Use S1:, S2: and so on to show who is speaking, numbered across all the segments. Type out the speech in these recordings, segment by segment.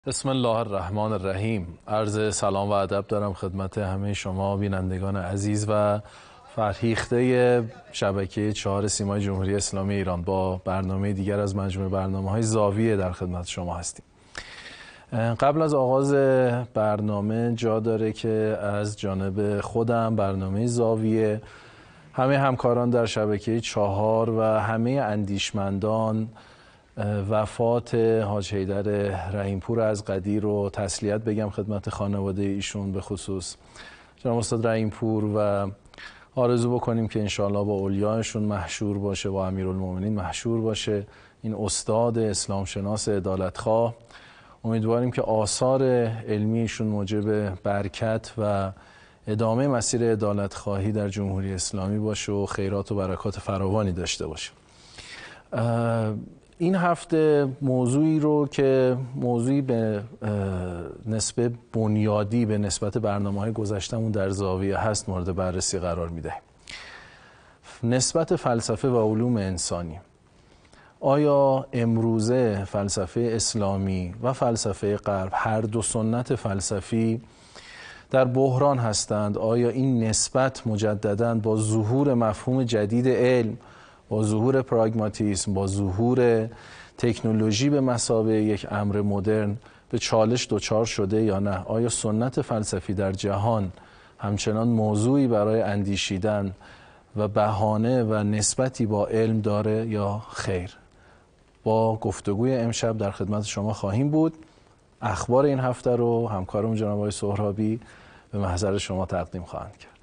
S1: بسم الله الرحمن الرحیم. عرض سلام و ادب دارم خدمت همه شما بینندگان عزیز و فرهیخته شبکه 4 سیمای جمهوری اسلامی ایران. با برنامه دیگر از مجموعه برنامه‌های زاویه در خدمت شما هستیم. قبل از آغاز برنامه جا داره که از جانب خودم، برنامه زاویه، همه همکاران در شبکه 4 و همه اندیشمندان وفات حاج حیدر رحیمپور از قدی رو تسلیت بگم خدمت خانواده ایشون، به خصوص جناب استاد رحیمپور، و آرزو بکنیم که انشاءالله با اولیاءشون محشور باشه، با امیرالمومنین محشور باشه. این استاد اسلام شناس عدالتخواه، امیدواریم که آثار علمیشون موجب برکت و ادامه مسیر عدالتخواهی در جمهوری اسلامی باشه و خیرات و برکات فراوانی داشته باشه. این هفته موضوعی رو که موضوعی به نسبت بنیادی به نسبت برنامه‌های گذشتمون در زاویه هست مورد بررسی قرار میدهیم. نسبت فلسفه و علوم انسانی. آیا امروزه فلسفه اسلامی و فلسفه غرب، هر دو سنت فلسفی، در بحران هستند؟ آیا این نسبت مجدداً با ظهور مفهوم جدید علم، با ظهور پراگماتیسم، با ظهور تکنولوژی به مثابه یک امر مدرن به چالش دچار شده یا نه؟ آیا سنت فلسفی در جهان همچنان موضوعی برای اندیشیدن و بهانه و نسبتی با علم داره یا خیر؟ با گفتگوی امشب در خدمت شما خواهیم بود. اخبار این هفته رو همکارم جناب آقای سهرابی به محضر شما تقدیم خواهند کرد.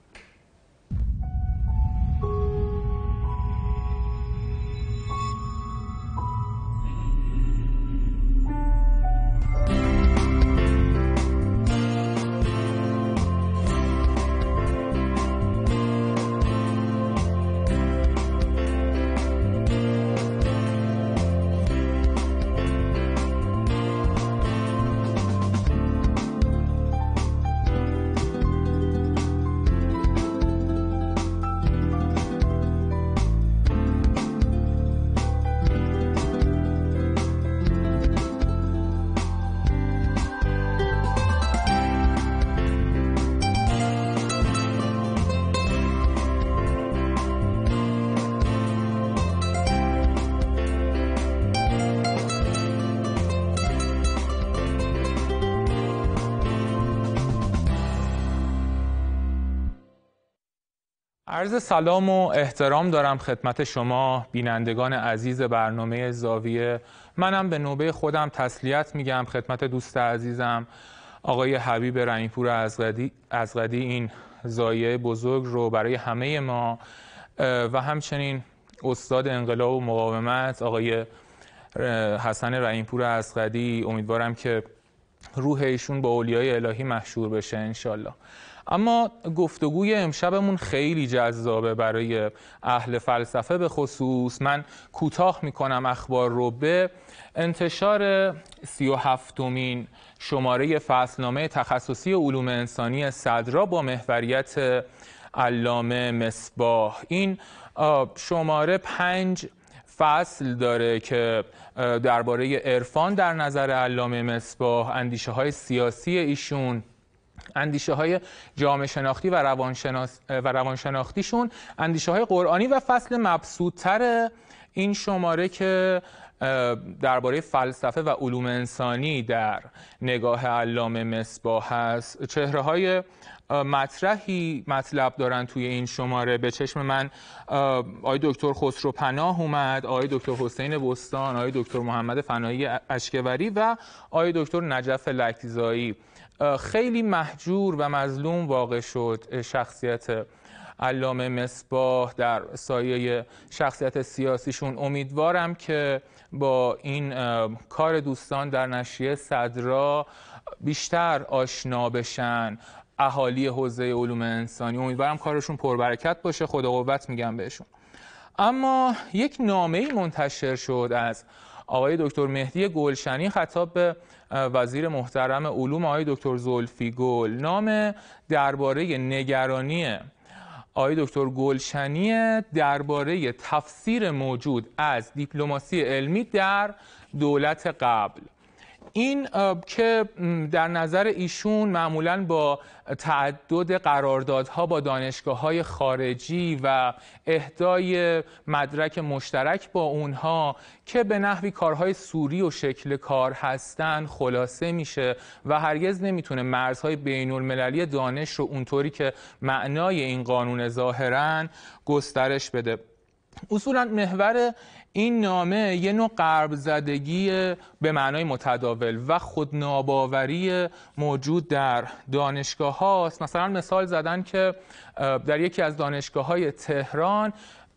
S2: عرض سلام و احترام دارم خدمت شما بینندگان عزیز برنامه زاویه. منم به نوبه خودم تسلیت میگم خدمت دوست عزیزم آقای حبیب رحیمپور ازغدی. این ضایعه بزرگ رو برای همه ما و همچنین استاد انقلاب و مقاومت آقای حسن رحیمپور ازغدی، امیدوارم که روح ایشون با اولیای الهی محشور بشه انشالله. اما گفتگوی امشبمون خیلی جذابه برای اهل فلسفه به خصوص. من کوتاه میکنم اخبار رو. به انتشار 37مین شماره فصلنامه تخصصی علوم انسانی صدرا با محوریت علامه مصباح، این شماره 5 فصل داره که درباره عرفان در نظر علامه مصباح، اندیشه های سیاسی ایشون، اندیشه های جامعه شناختی و روانشناختیشون، اندیشه های قرآنی، و فصل مبسوط‌تر این شماره که درباره فلسفه و علوم انسانی در نگاه علامه مصباح هست. چهره های مطرحی مطلب دارن توی این شماره. به چشم من آقای دکتر خسرو پناه اومد، آقای دکتر حسین بستان، آقای دکتر محمد فنایی اشکوری و آقای دکتر نجف لکزایی. خیلی محجور و مظلوم واقع شد شخصیت علامه مصباح در سایه شخصیت سیاسیشون. امیدوارم که با این کار دوستان در نشریه صدرا بیشتر آشنا بشن اهالی حوزه علوم انسانی. امیدوارم کارشون پربرکت باشه، خدا قوت میگم بهشون. اما یک نامه‌ای منتشر شد از آقای دکتر مهدی گلشنی خطاب به وزیر محترم علوم آقای دکتر زلفی گل. نامه درباره نگرانی آقای دکتر گلشنی درباره تفسیر موجود از دیپلماسی علمی در دولت قبل. این که در نظر ایشون معمولاً با تعدد قراردادها با دانشگاه‌های خارجی و اهدای مدرک مشترک با اونها که به نحوی کارهای سوری و شکل کار هستن خلاصه میشه و هرگز نمیتونه مرزهای بین‌المللی دانش رو اونطوری که معنای این قانون ظاهراً گسترش بده. اصولاً محور این نامه یه نوع غرب زدگی به معنای متداول و خودناباوری موجود در دانشگاه هاست. مثلا مثال زدن که در یکی از دانشگاه های تهران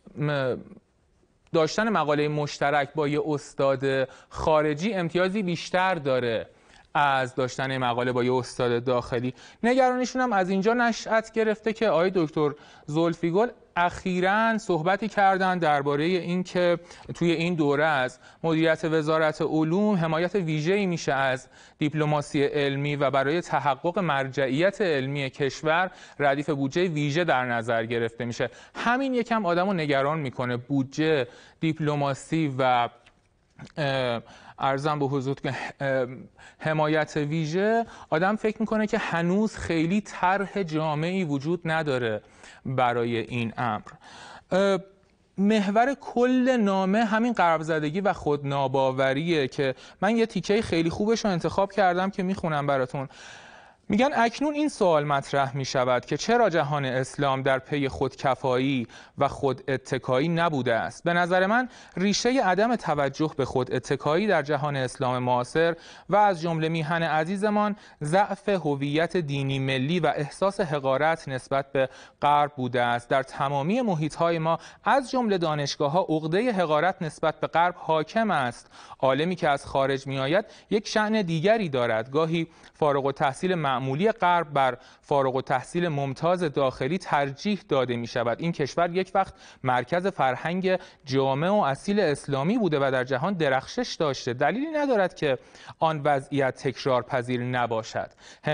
S2: داشتن مقاله مشترک با یه استاد خارجی امتیازی بیشتر داره از داشتن مقاله با یه استاد داخلی. نگرانیشون هم از اینجا نشأت گرفته که آقای دکتر زلفیگل اخیراً صحبتی کردن درباره اینکه توی این دوره از مدیریت وزارت علوم حمایت ویژه‌ای میشه از دیپلماسی علمی و برای تحقق مرجعیت علمی کشور ردیف بودجه ویژه در نظر گرفته میشه. همین یکم آدمو نگران میکنه. بودجه، دیپلماسی و ارزم به حضور که حمایت ویژه، آدم فکر میکنه که هنوز خیلی طرح جامعی وجود نداره برای این امر. محور کل نامه همین غرب زدگی و خودناباوریه که من یه تیکه خیلی خوبش رو انتخاب کردم که میخونم براتون. میگن اکنون این سوال مطرح می شود که چرا جهان اسلام در پی خودکفایی و خود اتکایی نبوده است؟ به نظر من ریشه عدم توجه به خود اتکایی در جهان اسلام معاصر و از جمله میهن عزیزمان ضعف هویت دینی ملی و احساس حقارت نسبت به غرب بوده است. در تمامی محیط‌های ما از جمله دانشگاه‌ها عقده حقارت نسبت به غرب حاکم است. عالمی که از خارج میآید یک شأن دیگری دارد. گاهی فارغ التحصیل معمولی غرب بر فارغ التحصیل ممتاز داخلی ترجیح داده می شود. این کشور یک وقت مرکز فرهنگ جامع و اصیل اسلامی بوده و در جهان درخشش داشته. دلیلی ندارد که آن وضعیت تکرار پذیر نباشد.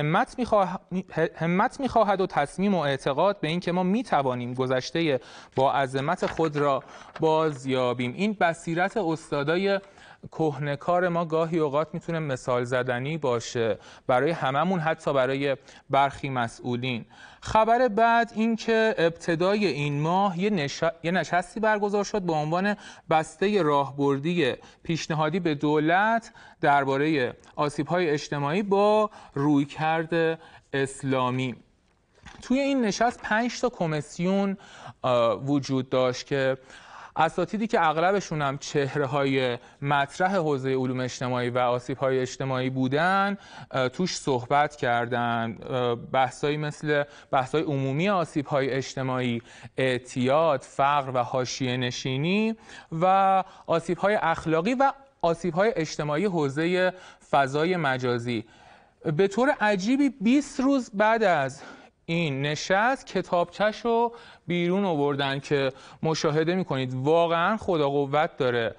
S2: همت می خواهد و تصمیم و اعتقاد به این که ما می توانیم گذشته با عظمت خود را بازیابیم. این بصیرت استادای کهنه‌کار ما گاهی اوقات میتونه مثال زدنی باشه برای هممون، حتی برای برخی مسئولین. خبر بعد این که ابتدای این ماه یه نشستی برگزار شد به عنوان بسته راهبردی پیشنهادی به دولت درباره آسیب‌های اجتماعی با رویکرد اسلامی. توی این نشست 5 تا کمیسیون وجود داشت که اساتیدی که اغلبشون هم چهره‌های مطرح حوزه علوم اجتماعی و آسیب‌های اجتماعی بودن توش صحبت کردن. بحثایی مثل بحث‌های عمومی آسیب‌های اجتماعی، اعتیاد، فقر و حاشیه نشینی و آسیب‌های اخلاقی و آسیب‌های اجتماعی حوزه فضای مجازی. به طور عجیبی 20 روز بعد از این نشست کتابچه‌ش رو بیرون آوردن که مشاهده می‌کنید واقعاً خدا قوت داره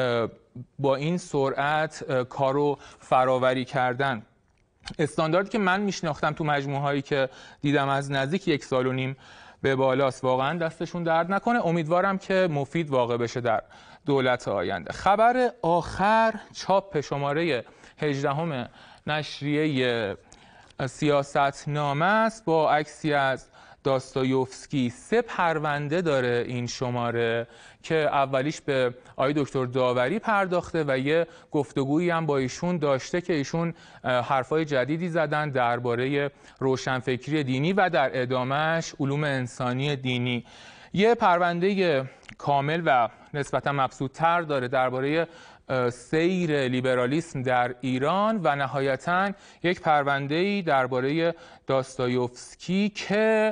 S2: با این سرعت کارو فراوری کردن. استانداردی که من میشناختم تو مجموعهایی که دیدم از نزدیک 1.5 سال به بالاست. واقعاً دستشون درد نکنه. امیدوارم که مفید واقع بشه در دولت آینده. خبر آخر چاپ شماره 18 نشریه سیاستنامه است با عکسی از داستایوفسکی. 3 پرونده داره این شماره که اولیش به آقای دکتر داوری پرداخته و یه گفتگویی هم با ایشون داشته که ایشون حرفای جدیدی زدن درباره روشنفکری دینی و در ادامهش علوم انسانی دینی. یه پرونده کامل و نسبتا مبسوط‌تر داره درباره سیر لیبرالیسم در ایران و نهایتاً یک پرونده‌ای درباره داستایوفسکی که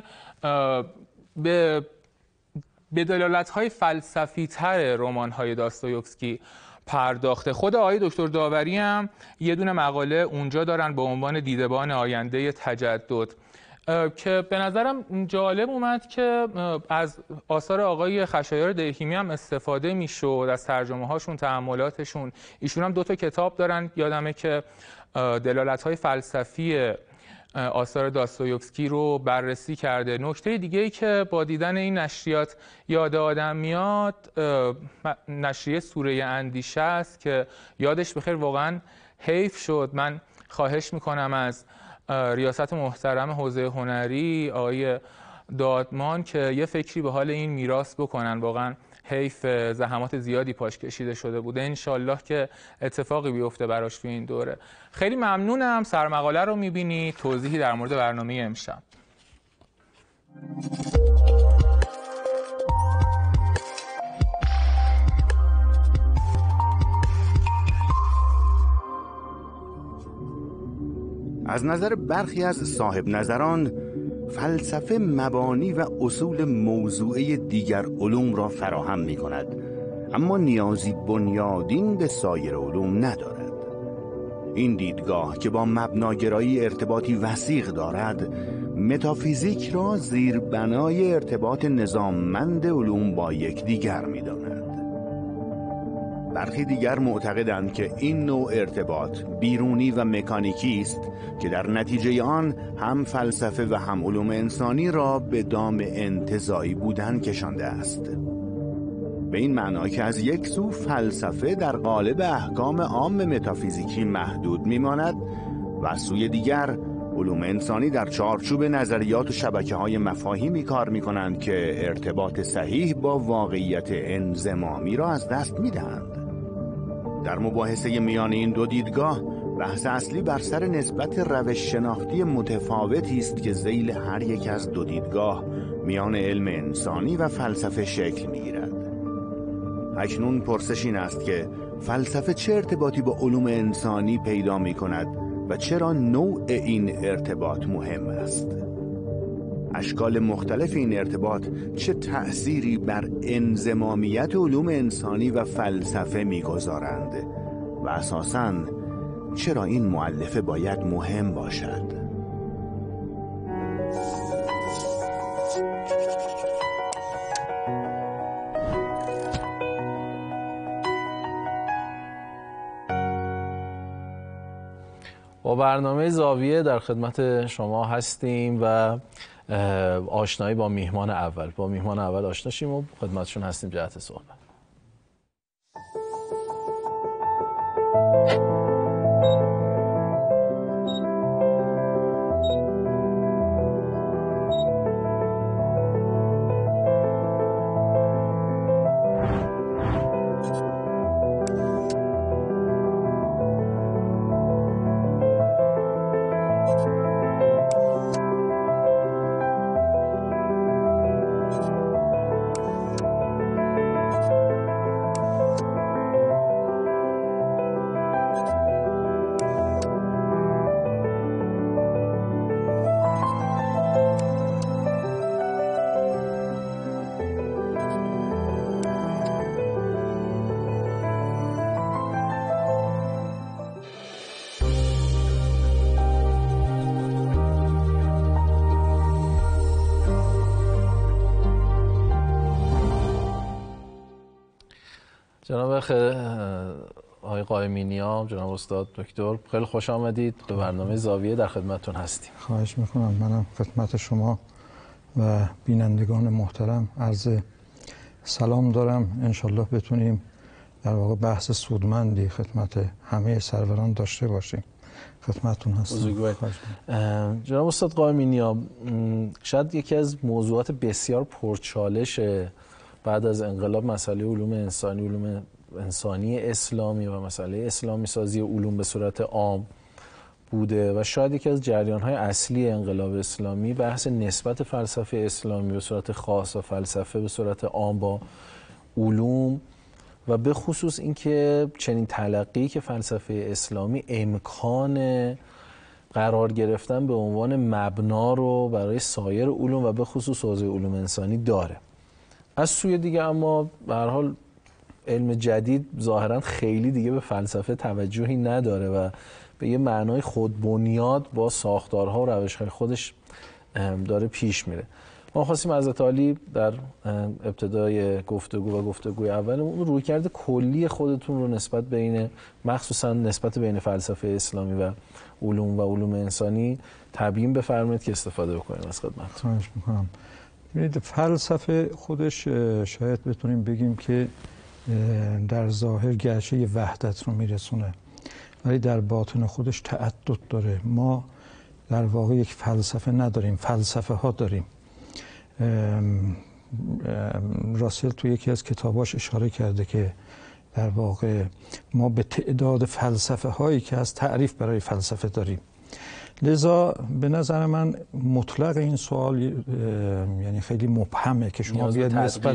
S2: به دلالت‌های فلسفی‌تر رمان‌های داستایوفسکی پرداخته. خود آقای دکتر داوری هم یه دونه مقاله اونجا دارن با عنوان دیدبان آینده تجدد که به نظرم جالب اومد که از آثار آقای خشایار دهیمی هم استفاده میشد، از ترجمه هاشون، تأملاتشون. ایشون هم 2 تا کتاب دارن، یادمه که دلالت‌های فلسفی آثار داستایوفسکی رو بررسی کرده. نکته دیگه ای که با دیدن این نشریات یاد آدم میاد نشریه سوره اندیشه است که یادش بخیر واقعا حیف شد. من خواهش میکنم از ریاست محترم حوزه هنری آقای دادمان که یه فکری به حال این میراث بکنن. واقعا حیف، زحمات زیادی پاش کشیده شده بوده. انشالله که اتفاقی بیفته براش توی این دوره. خیلی ممنونم. سرمقاله رو میبینی، توضیحی در مورد برنامه امشب.
S3: از نظر برخی از صاحب نظران، فلسفه مبانی و اصول موضوعی دیگر علوم را فراهم می کند، اما نیازی بنیادین به سایر علوم ندارد. این دیدگاه که با مبناگرایی ارتباطی وثیق دارد، متافیزیک را زیربنای ارتباط نظاممند علوم با یکدیگر می داند. برخی دیگر معتقدند که این نوع ارتباط بیرونی و مکانیکی است که در نتیجه آن هم فلسفه و هم علوم انسانی را به دام انتزاعی بودن کشانده است. به این معنا که از یک سو فلسفه در قالب احکام عام متافیزیکی محدود میماند و از سوی دیگر علوم انسانی در چارچوب نظریات و شبکه‌های مفاهیمی کار می‌کنند که ارتباط صحیح با واقعیت انضمامی را از دست می‌دهند. در مباحثه میان این دو دیدگاه، بحث اصلی بر سر نسبت روش شناختی متفاوتی است که ذیل هر یک از دو دیدگاه میان علم انسانی و فلسفه شکل می‌گیرد. اکنون پرسش این است که فلسفه چه ارتباطی با علوم انسانی پیدا می‌کند و چرا نوع این ارتباط مهم است؟ اشکال مختلف این ارتباط چه تأثیری بر انضمامیت علوم انسانی و فلسفه می‌گذارند و اساساً چرا این مؤلفه باید مهم باشد؟
S1: با برنامه زاویه در خدمت شما هستیم و آشنایی با میهمان اول آشنا شیم و خدمتشون هستیم جهت صحبت. جناب آقای قائمینیان، جناب استاد دکتر، خیلی خوش آمدید به برنامه زاویه، در خدمتتون هستیم.
S4: خواهش میکنم. منم خدمت شما و بینندگان محترم عرض سلام دارم. انشالله بتونیم در واقع بحث سودمندی خدمت همه سروران داشته باشیم. خدمتتون هستم.
S1: جناب استاد قائمینیان، شاید یکی از موضوعات بسیار پرچالش بعد از انقلاب مسئله علوم انسانی اسلامی و مسئله اسلامی سازی علوم به صورت عام بوده و شاید یکی از جریان‌های اصلی انقلاب اسلامی بحث نسبت فلسفه اسلامی به صورت خاص و فلسفه به صورت عام با علوم و به خصوص اینکه چنین تلقی که فلسفه اسلامی امکان قرار گرفتن به عنوان مبنا رو برای سایر علوم و به خصوص حوزه علوم انسانی داره. از سوی دیگه اما به هر حال علم جدید ظاهرا خیلی دیگه به فلسفه توجهی نداره و به یه معنای خودبنیاد با ساختارها و روش‌های خودش داره پیش میره. ما خواستیم حضرت عالی در ابتدای گفتگوی اولمون رویکرد کلی خودتون رو نسبت بین مخصوصا نسبت بین فلسفه اسلامی و علوم انسانی تبیین بفرمایید که استفاده بکنیم از خدمت.
S4: خواهش می‌کنم. ببینید فلسفه خودش شاید بتونیم بگیم که در ظاهر گرچه وحدت رو میرسونه، ولی در باطن خودش تعدد داره. ما در واقع یک فلسفه نداریم، فلسفه ها داریم. راسل توی یکی از کتاباش اشاره کرده که در واقع ما به تعداد فلسفه هایی که از تعریف برای فلسفه داریم. لذا به نظر من مطلق این سوال یعنی خیلی مبهمه که شما بیاید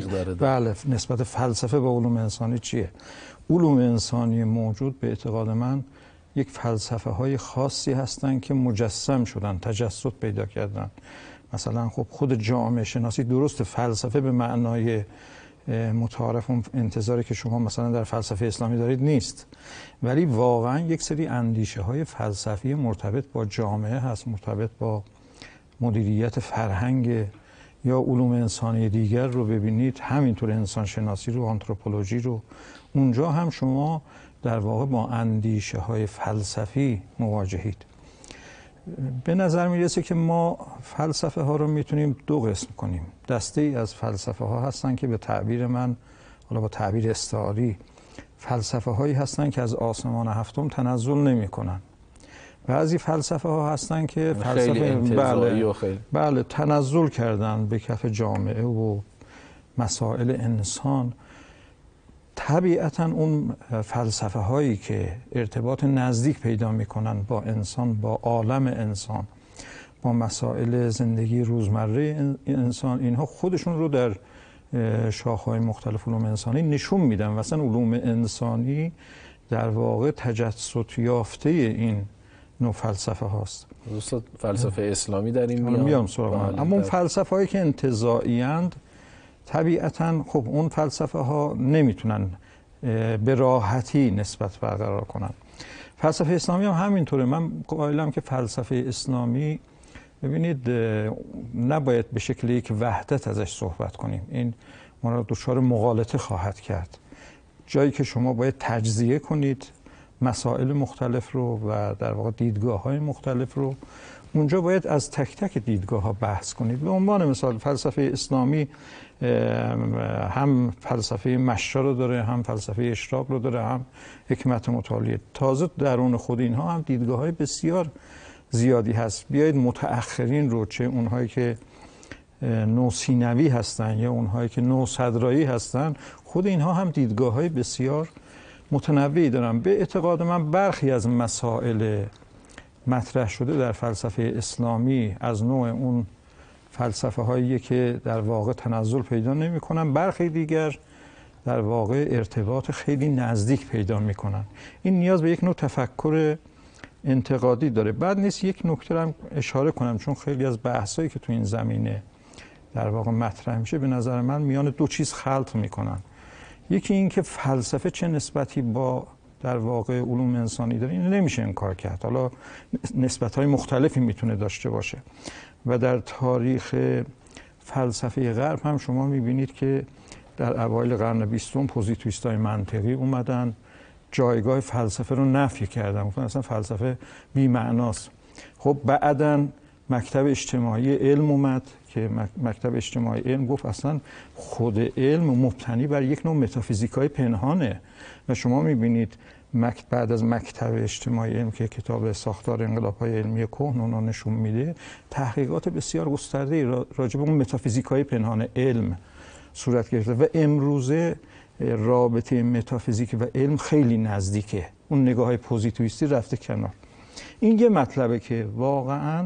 S4: نسبت فلسفه با علوم انسانی چیه. علوم انسانی موجود به اعتقاد من یک فلسفه های خاصی هستن که مجسم شدن، تجسد پیدا کردن. مثلا خب خود جامعه شناسی درست فلسفه به معنای متعارف اون انتظاری که شما مثلا در فلسفه اسلامی دارید نیست، ولی واقعا یک سری اندیشه های فلسفی مرتبط با جامعه هست، مرتبط با مدیریت فرهنگ یا علوم انسانی دیگر رو ببینید، همینطور انسان شناسی رو، آنتروپولوژی رو، اونجا هم شما در واقع با اندیشه های فلسفی مواجهید. به نظر میرسه که ما فلسفه ها رو میتونیم دو قسم کنیم. دسته ای از فلسفه ها هستن که به تعبیر من، حالا با تعبیر استعاری، فلسفه هایی هستن که از آسمان هفتم تنزل نمی کنن. بعضی فلسفه ها هستن که فلسفه بله تنزل کردن به کف جامعه و مسائل انسان. طبیعتاً اون فلسفه هایی که ارتباط نزدیک پیدا میکنن با انسان، با عالم انسان، با مسائل زندگی روزمره انسان، اینها خودشون رو در شاخه‌های مختلف علوم انسانی نشون میدن. مثلا علوم انسانی در واقع تجسد یافته این نوع فلسفه هاست.
S1: فلسفه اسلامی در این
S4: میام سراغ من. اما اون فلسفه هایی که انتزاعی اند طبیعتاً خب اون فلسفه ها نمیتونن به راحتی نسبت برقرار کنن. فلسفه اسلامی هم همینطوره. من قائلم که فلسفه اسلامی، ببینید، نباید به شکل یک وحدت ازش صحبت کنیم. این ما را دچار مغالطه خواهد کرد. جایی که شما باید تجزیه کنید مسائل مختلف رو و در واقع دیدگاه‌های مختلف رو، اونجا باید از تک تک دیدگاه‌ها بحث کنید. به عنوان مثال فلسفه اسلامی هم فلسفه مشرع رو داره، هم فلسفه اشراق رو داره، هم حکمت متعالیه. تازه درون خود اینها هم دیدگاه‌های بسیار زیادی هست. بیایید متأخرین رو، چه اونهایی که نوسینوی هستن یا اونهایی که نوصدرایی هستن، خود اینها هم دیدگاه‌های بسیار متنوعی دارن. به اعتقاد من برخی از مسائل مطرح شده در فلسفه اسلامی از نوع اون فلسفه هایی که در واقع تنزل پیدا نمی کنن، برخی دیگر در واقع ارتباط خیلی نزدیک پیدا می کنن. این نیاز به یک نوع تفکر انتقادی داره. بعد نیست یک نکته هم اشاره کنم، چون خیلی از بحثایی که تو این زمینه در واقع مطرح میشه به نظر من میان دو چیز خلط میکنن. یکی این که فلسفه چه نسبتی با در واقع علوم انسانی داره، این نمیشه انکار کرد. حالا نسبت‌های مختلفی میتونه داشته باشه و در تاریخ فلسفه غرب هم شما میبینید که در اوایل قرن 20 پوزیتیویست‌های منطقی اومدن جایگاه فلسفه رو نفی کردن، گفتن اصلا فلسفه بی‌معناست. خب بعداً مکتب اجتماعی علم اومد که مکتب اجتماعی علم گفت اصلا خود علم مبتنی بر یک نوع متافیزیکای پنهانه و شما میبینید بعد از مکتب اجتماعی علم که کتاب ساختار انقلاب‌های علمی کهن اونو نشون میده، تحقیقات بسیار گسترده‌ای راجع به اون متافیزیکای پنهان علم صورت گرفته و امروزه رابطه متافیزیک و علم خیلی نزدیکه. اون نگاه‌های پوزیتیویستی رفته کنار. این یه مطلبه که واقعاً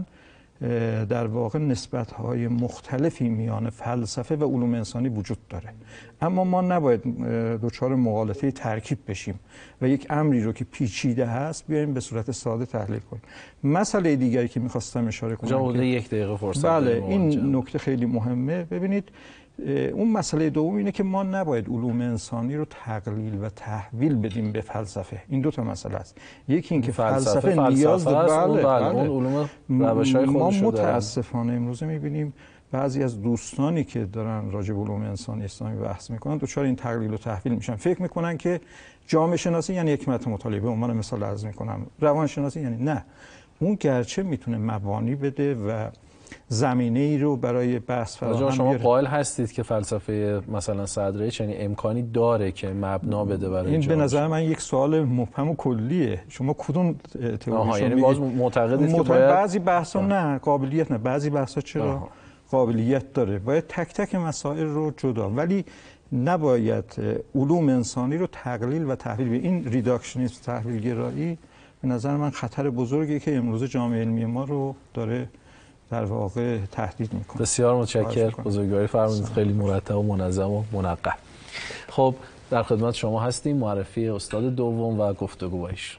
S4: در واقع نسبت‌های مختلفی میان فلسفه و علوم انسانی وجود داره، اما ما نباید دچار مغالطه ترکیب بشیم و یک امری رو که پیچیده هست بیایم به صورت ساده تحلیل کنیم. مسئله دیگری که می‌خواستم اشاره کنم که
S1: یک دقیقه فرصت
S4: بله این نکته خیلی مهمه. ببینید اون مسئله دوم اینه که ما نباید علوم انسانی رو تقلیل و تحویل بدیم به فلسفه. این دو تا مسئله است. یکی این که فلسفه نیاز داره،
S1: اون علوم روش‌های خودش
S4: ما متاسفانه امروزه می‌بینیم بعضی از دوستانی که دارن راجع به علوم انسانی اسلامی بحث میکنن دچار این تقلیل و تحویل میشن. فکر میکنن که جامعه شناسی یعنی حکمت مطالعه، به عنوان مثال عرض میکنم روان شناسی یعنی نه. اون گرچه میتونه مبانی بده و زمینه ای رو برای بحث فراهم
S1: شما
S4: بیاره.
S1: قائل هستید که فلسفه مثلا صدرایی چنین امکانی داره که مبنا بده برای
S4: این به نظر من یک سوال مبهم و کلیه. شما کدوم تئوریشو
S1: یعنی باز معتقدید که باید
S4: بعضی بحثا نه قابلیت نه، بعضی بحثا چرا قابلیت داره، باید تک تک مسائل رو جدا، ولی نباید علوم انسانی رو تقلیل و تحلیل به این ریداکشنیسم تحلیل گرایی به نظر من خطر بزرگی که امروز جامعه علمی ما رو داره در واقع تهدید میکنه.
S1: بسیار متشکرم، بزرگواری فرمودید، خیلی مرتب و منظم و منقح. خب در خدمت شما هستیم، معرفی استاد دوم و گفتگو با ایشون.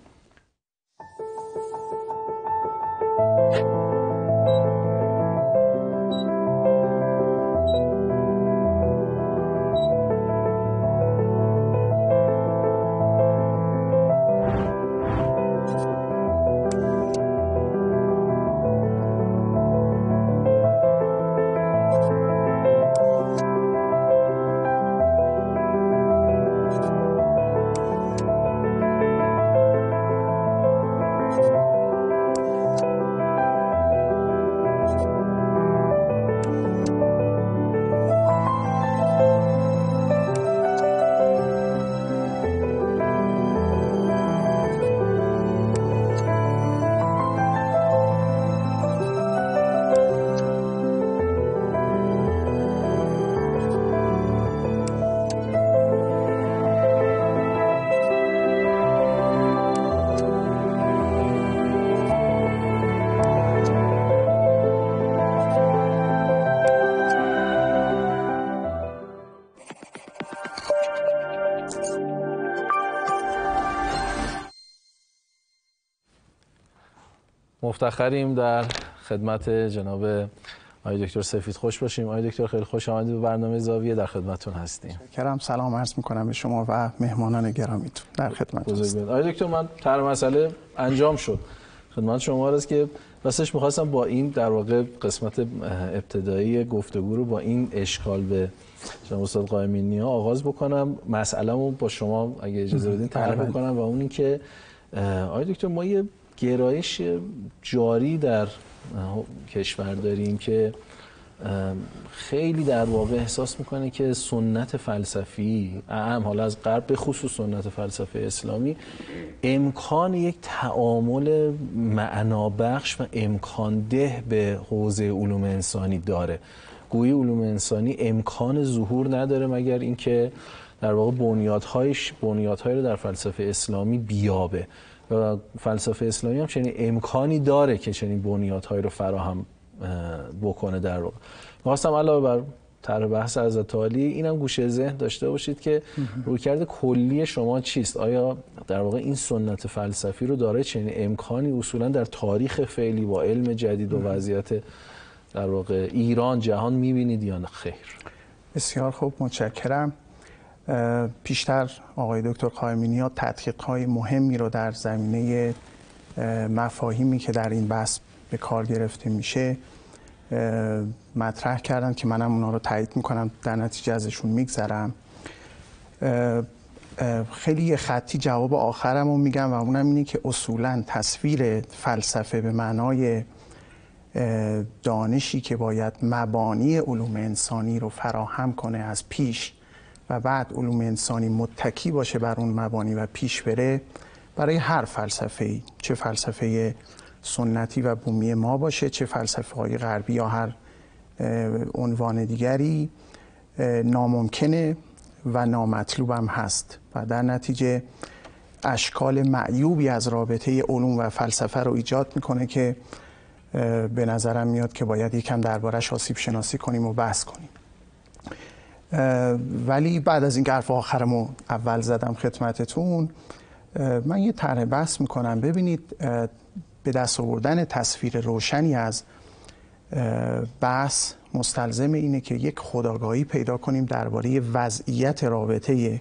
S1: مفتخریم در خدمت جناب آقای دکتر سفیدخوش باشیم. آقای دکتر خیلی خوش آمدید به برنامه زاویه، در خدمتتون هستیم.
S5: کرم سلام عرض میکنم به شما و مهمانان گرامیتون، در خدمتتون هستم.
S1: آقای دکتر من طرح مسئله انجام شد خدمت شما است که راستش می‌خواستم با این در واقع قسمت ابتدایی گفتگو رو با این اشکال به جناب استاد قائمینی آغاز بکنم. مسئله‌مو با شما اگه اجازه بدین طرح بکنم و اون این که آقای دکتر ما یه گرایش جاری در کشور داریم که خیلی در واقع احساس میکنه که سنت فلسفی حالا از غرب به خصوص سنت فلسفه اسلامی امکان یک تعامل معنابخش و امکان ده به حوزه علوم انسانی داره. گویی علوم انسانی امکان ظهور نداره مگر اینکه در واقع بنیادهایی رو در فلسفه اسلامی بیابه و فلسفه اسلامی هم چنین امکانی داره که چنین بنیادهایی رو فراهم بکنه. در واقع خواستم علاوه بر طرح بحث حضرت عالی اینم گوشه ذهن داشته باشید که رویکرد کلی شما چیست؟ آیا در واقع این سنت فلسفی رو داره چنین امکانی اصولا در تاریخ فعلی با علم جدید و وضعیت در واقع ایران جهان می‌بینید یا خیر؟
S5: بسیار خوب، متشکرم. پیشتر آقای دکتر قائمینی تحقیق‌های مهمی رو در زمینه مفاهیمی که در این بحث به کار گرفته میشه مطرح کردن که منم اونا رو تایید میکنم، در نتیجه ازشون میگذرم. خیلی خطی جواب آخرم رو میگم و اونم اینه که اصولاً تصویر فلسفه به معنای دانشی که باید مبانی علوم انسانی رو فراهم کنه از پیش و بعد علوم انسانی متکی باشه بر اون مبانی و پیش بره، برای هر فلسفه‌ای، چه فلسفه سنتی و بومی ما باشه، چه فلسفه های غربی یا هر عنوان دیگری، ناممکنه و نامطلوب هم هست و در نتیجه اشکال معیوبی از رابطه علوم و فلسفه رو ایجاد میکنه که به نظرم میاد که باید یکم دربارش آسیب شناسی کنیم و بحث کنیم. ولی بعد از این حرف آخرمو اول زدم خدمتتون، من یه طرح بحث میکنم. ببینید، به دست آوردن تصویر روشنی از بحث مستلزم اینه که یک خودآگاهی پیدا کنیم درباره وضعیت رابطه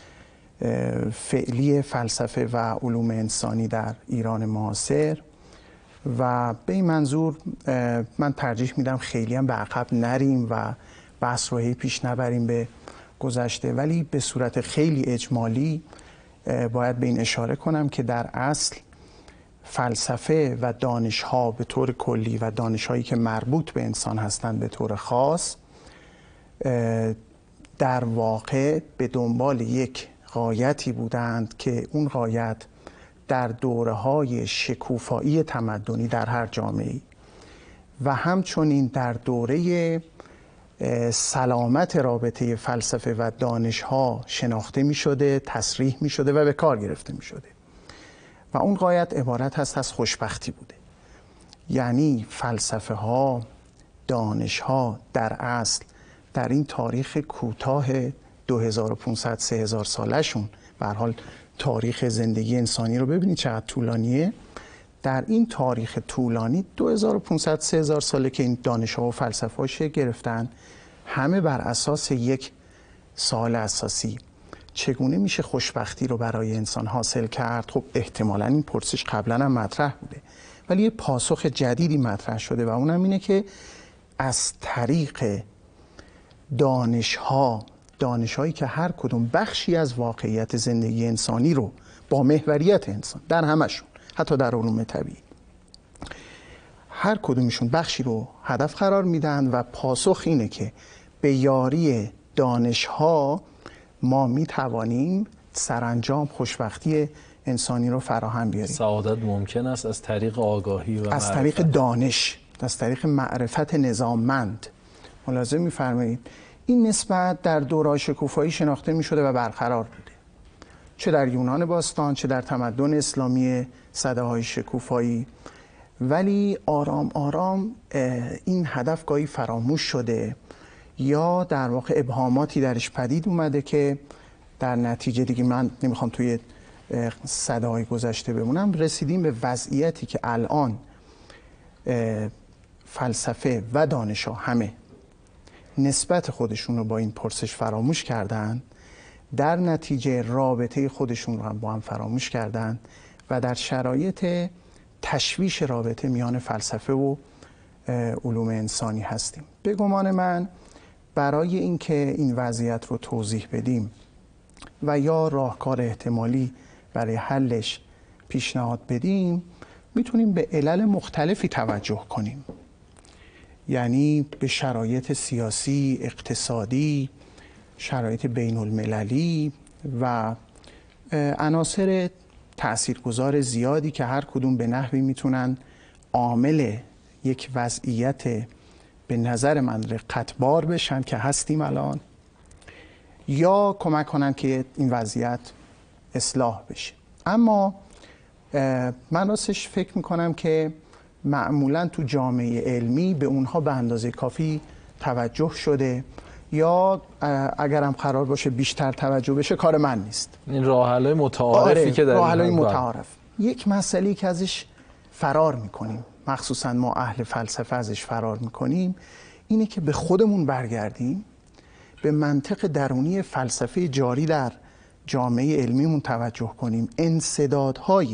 S5: فعلی فلسفه و علوم انسانی در ایران معاصر و به این منظور من ترجیح میدم خیلی هم به عقب نریم و بحث رو هی پیش نبریم به گذشته، ولی به صورت خیلی اجمالی باید به این اشاره کنم که در اصل فلسفه و دانش‌ها به طور کلی و دانش‌هایی که مربوط به انسان هستند به طور خاص در واقع به دنبال یک غایتی بودند که اون غایت در دوره‌های شکوفایی تمدنی در هر جامعه‌ای و همچنین در دوره سلامت رابطه فلسفه و دانش‌ها شناخته می‌شده، تصریح می‌شده و به کار گرفته می‌شده و اون غایت عبارت هست از خوشبختی بوده. یعنی فلسفه ها، دانش ها در اصل در این تاریخ کوتاه 2500-3000 سالشون، به هر حال تاریخ زندگی انسانی رو ببینید چقدر طولانیه. در این تاریخ طولانی 2500-3000 ساله که این دانش ها و فلسفه ها شکل گرفتن، همه بر اساس یک سوال اساسی: چگونه میشه خوشبختی رو برای انسان حاصل کرد؟ خب احتمالاً این پرسش قبلا هم مطرح بوده، ولی یه پاسخ جدیدی مطرح شده و اونم اینه که از طریق دانش‌هایی که هر کدوم بخشی از واقعیت زندگی انسانی رو با محوریت انسان در همشون، حتی در علوم طبیعی، هر کدومشون بخشی رو هدف قرار میدن و پاسخ اینه که به یاری دانش‌ها ما می توانیم سرانجام خوشبختی انسانی رو فراهم بیاریم.
S1: سعادت ممکن است از طریق آگاهی و
S5: از طریق دانش، از طریق معرفت نظاممند. ملاحظه می‌فرمایید این نسبت در دوره‌های شکوفایی شناخته می‌شده و برقرار بوده، چه در یونان باستان چه در تمدن اسلامی سده‌های شکوفایی، ولی آرام آرام این هدف گاهی فراموش شده یا در واقع ابهاماتی درش پدید اومده که در نتیجه دیگه من نمیخوام توی سده‌های گذشته بمونم، رسیدیم به وضعیتی که الان فلسفه و دانش‌ها همه نسبت خودشون رو با این پرسش فراموش کردن، در نتیجه رابطه خودشون رو هم با هم فراموش کردن و در شرایط تشویش رابطه میان فلسفه و علوم انسانی هستیم. به گمان من برای اینکه این وضعیت رو توضیح بدیم و یا راهکار احتمالی برای حلش پیشنهاد بدیم، میتونیم به علل مختلفی توجه کنیم، یعنی به شرایط سیاسی، اقتصادی، شرایط بین المللی و عناصر تأثیرگذار زیادی که هر کدوم به نحوی میتونن عامل یک وضعیت به نظر من رقتبار بشن که هستیم الان، یا کمک کنن که این وضعیت اصلاح بشه. اما من راستش فکر میکنم که معمولا تو جامعه علمی به اونها به اندازه کافی توجه شده، یا اگرم قرار باشه بیشتر توجه بشه کار من نیست.
S1: این راه‌حل‌های متعارفی که در
S5: راه‌حل‌های متعارف، یک مسئله‌ای که ازش فرار میکنیم، مخصوصا ما اهل فلسفه ازش فرار میکنیم، اینه که به خودمون برگردیم، به منطق درونی فلسفه جاری در جامعه علمیمون توجه کنیم، انسدادهای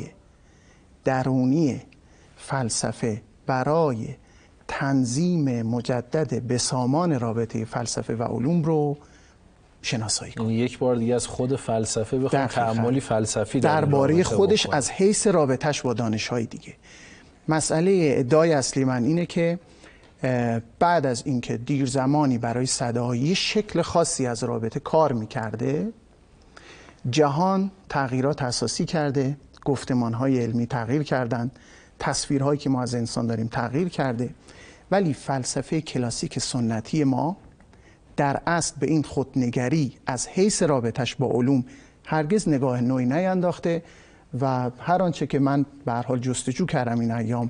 S5: درونی فلسفه برای تنظیم مجدد بسامان رابطه فلسفه و علوم رو شناسایی کنیم.
S1: یک بار دیگه از خود فلسفه بخوام تأملی فلسفی
S5: درباره خودش از حیث رابطش با دانش‌های دیگه. مسئله ادعای اصلی من اینه که بعد از اینکه دیر زمانی برای صداهای شکل خاصی از رابطه کار می‌کرده، جهان تغییرات اساسی کرده، گفتمان‌های علمی تغییر کردن، تصویرهایی که ما از انسان داریم تغییر کرده، ولی فلسفه کلاسیک سنتی ما در اصل به این خودنگری از حیث رابطش با علوم هرگز نگاه نوعی نینداخته و هر آنچه که من به هر حال جستجو کردم این ایام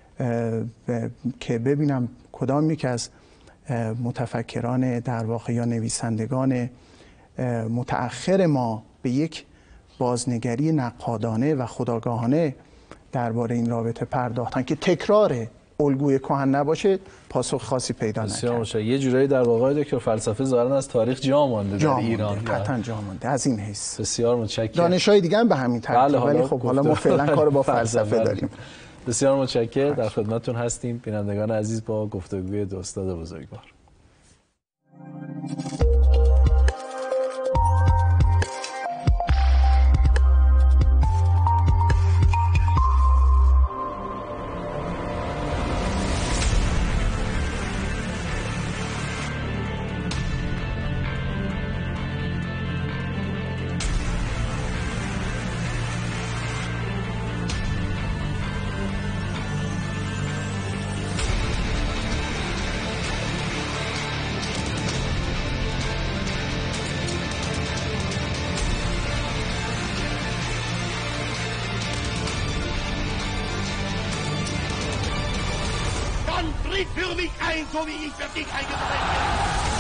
S5: که ببینم کدام یک از متفکران در واقع یا نویسندگان متأخر ما به یک بازنگری نقادانه و خودآگاهانه درباره این رابطه پرداختن که تکرار الگوی کهن نباشه، پاسخ خاصی پیدا نکرد.
S1: یه جورایی در واقع دکتر فلسفه ظاهرا از تاریخ جا مانده در ایران.
S5: قطعاً جا مانده از این حیث.
S1: بسیار متشکرم.
S5: دانش‌های دیگه هم به همین ترتیب، ولی خب حالا ما فعلا کار با فلسفه داریم.
S1: بسیار متشکرم، در خدمتتون هستیم بینندگان عزیز با گفتگوی دو استاد بزرگوار.
S6: dich für mich ein, so wie ich für dich eingetreten bin.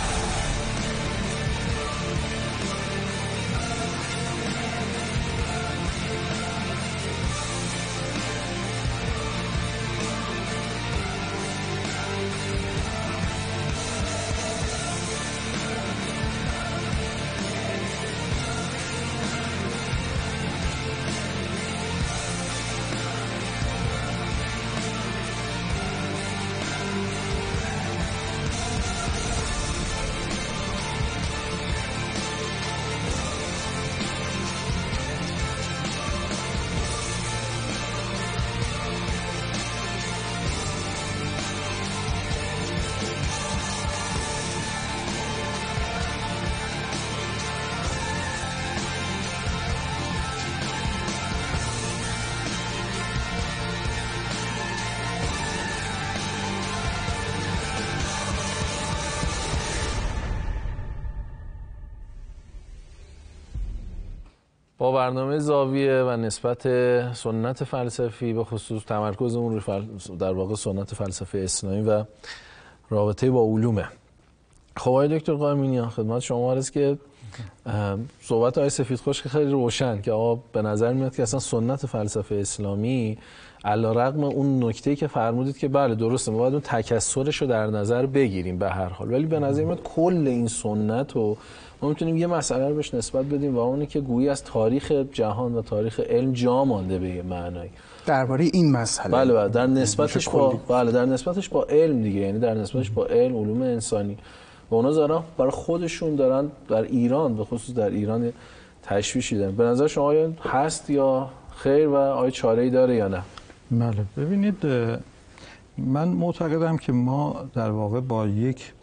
S1: با برنامه زاویه و نسبت سنت فلسفی به خصوص تمرکزمون روی در واقع سنت فلسفه اسلامی و رابطه با علومه. خب آقای دکتر قائمینیان، خدمت شما عرض که صحبت آقای سفیدخشک خیلی روشن که آقا به نظر میاد که اصلا سنت فلسفه اسلامی علیرغم اون نکته‌ای که فرمودید که بله درسته ما باید اون تکثرش رو در نظر بگیریم به هر حال، ولی به نظر میاد کل این سنت رو ما میتونیم یه مسئله رو بهش نسبت بدیم و اونی که گویی از تاریخ جهان و تاریخ علم جا مانده به یه معنایی
S5: درباره این مسئله.
S1: بله در نسبتش با در نسبتش با علم دیگه، یعنی در نسبتش با علم، علوم انسانی و اونا زارا برای خودشون دارن در ایران به خصوص در ایران تشویشی دارن. به نظر شما هست یا خیر و آیا چاره‌ای داره یا نه؟
S4: بله ببینید، من معتقدم که ما در واقع با یک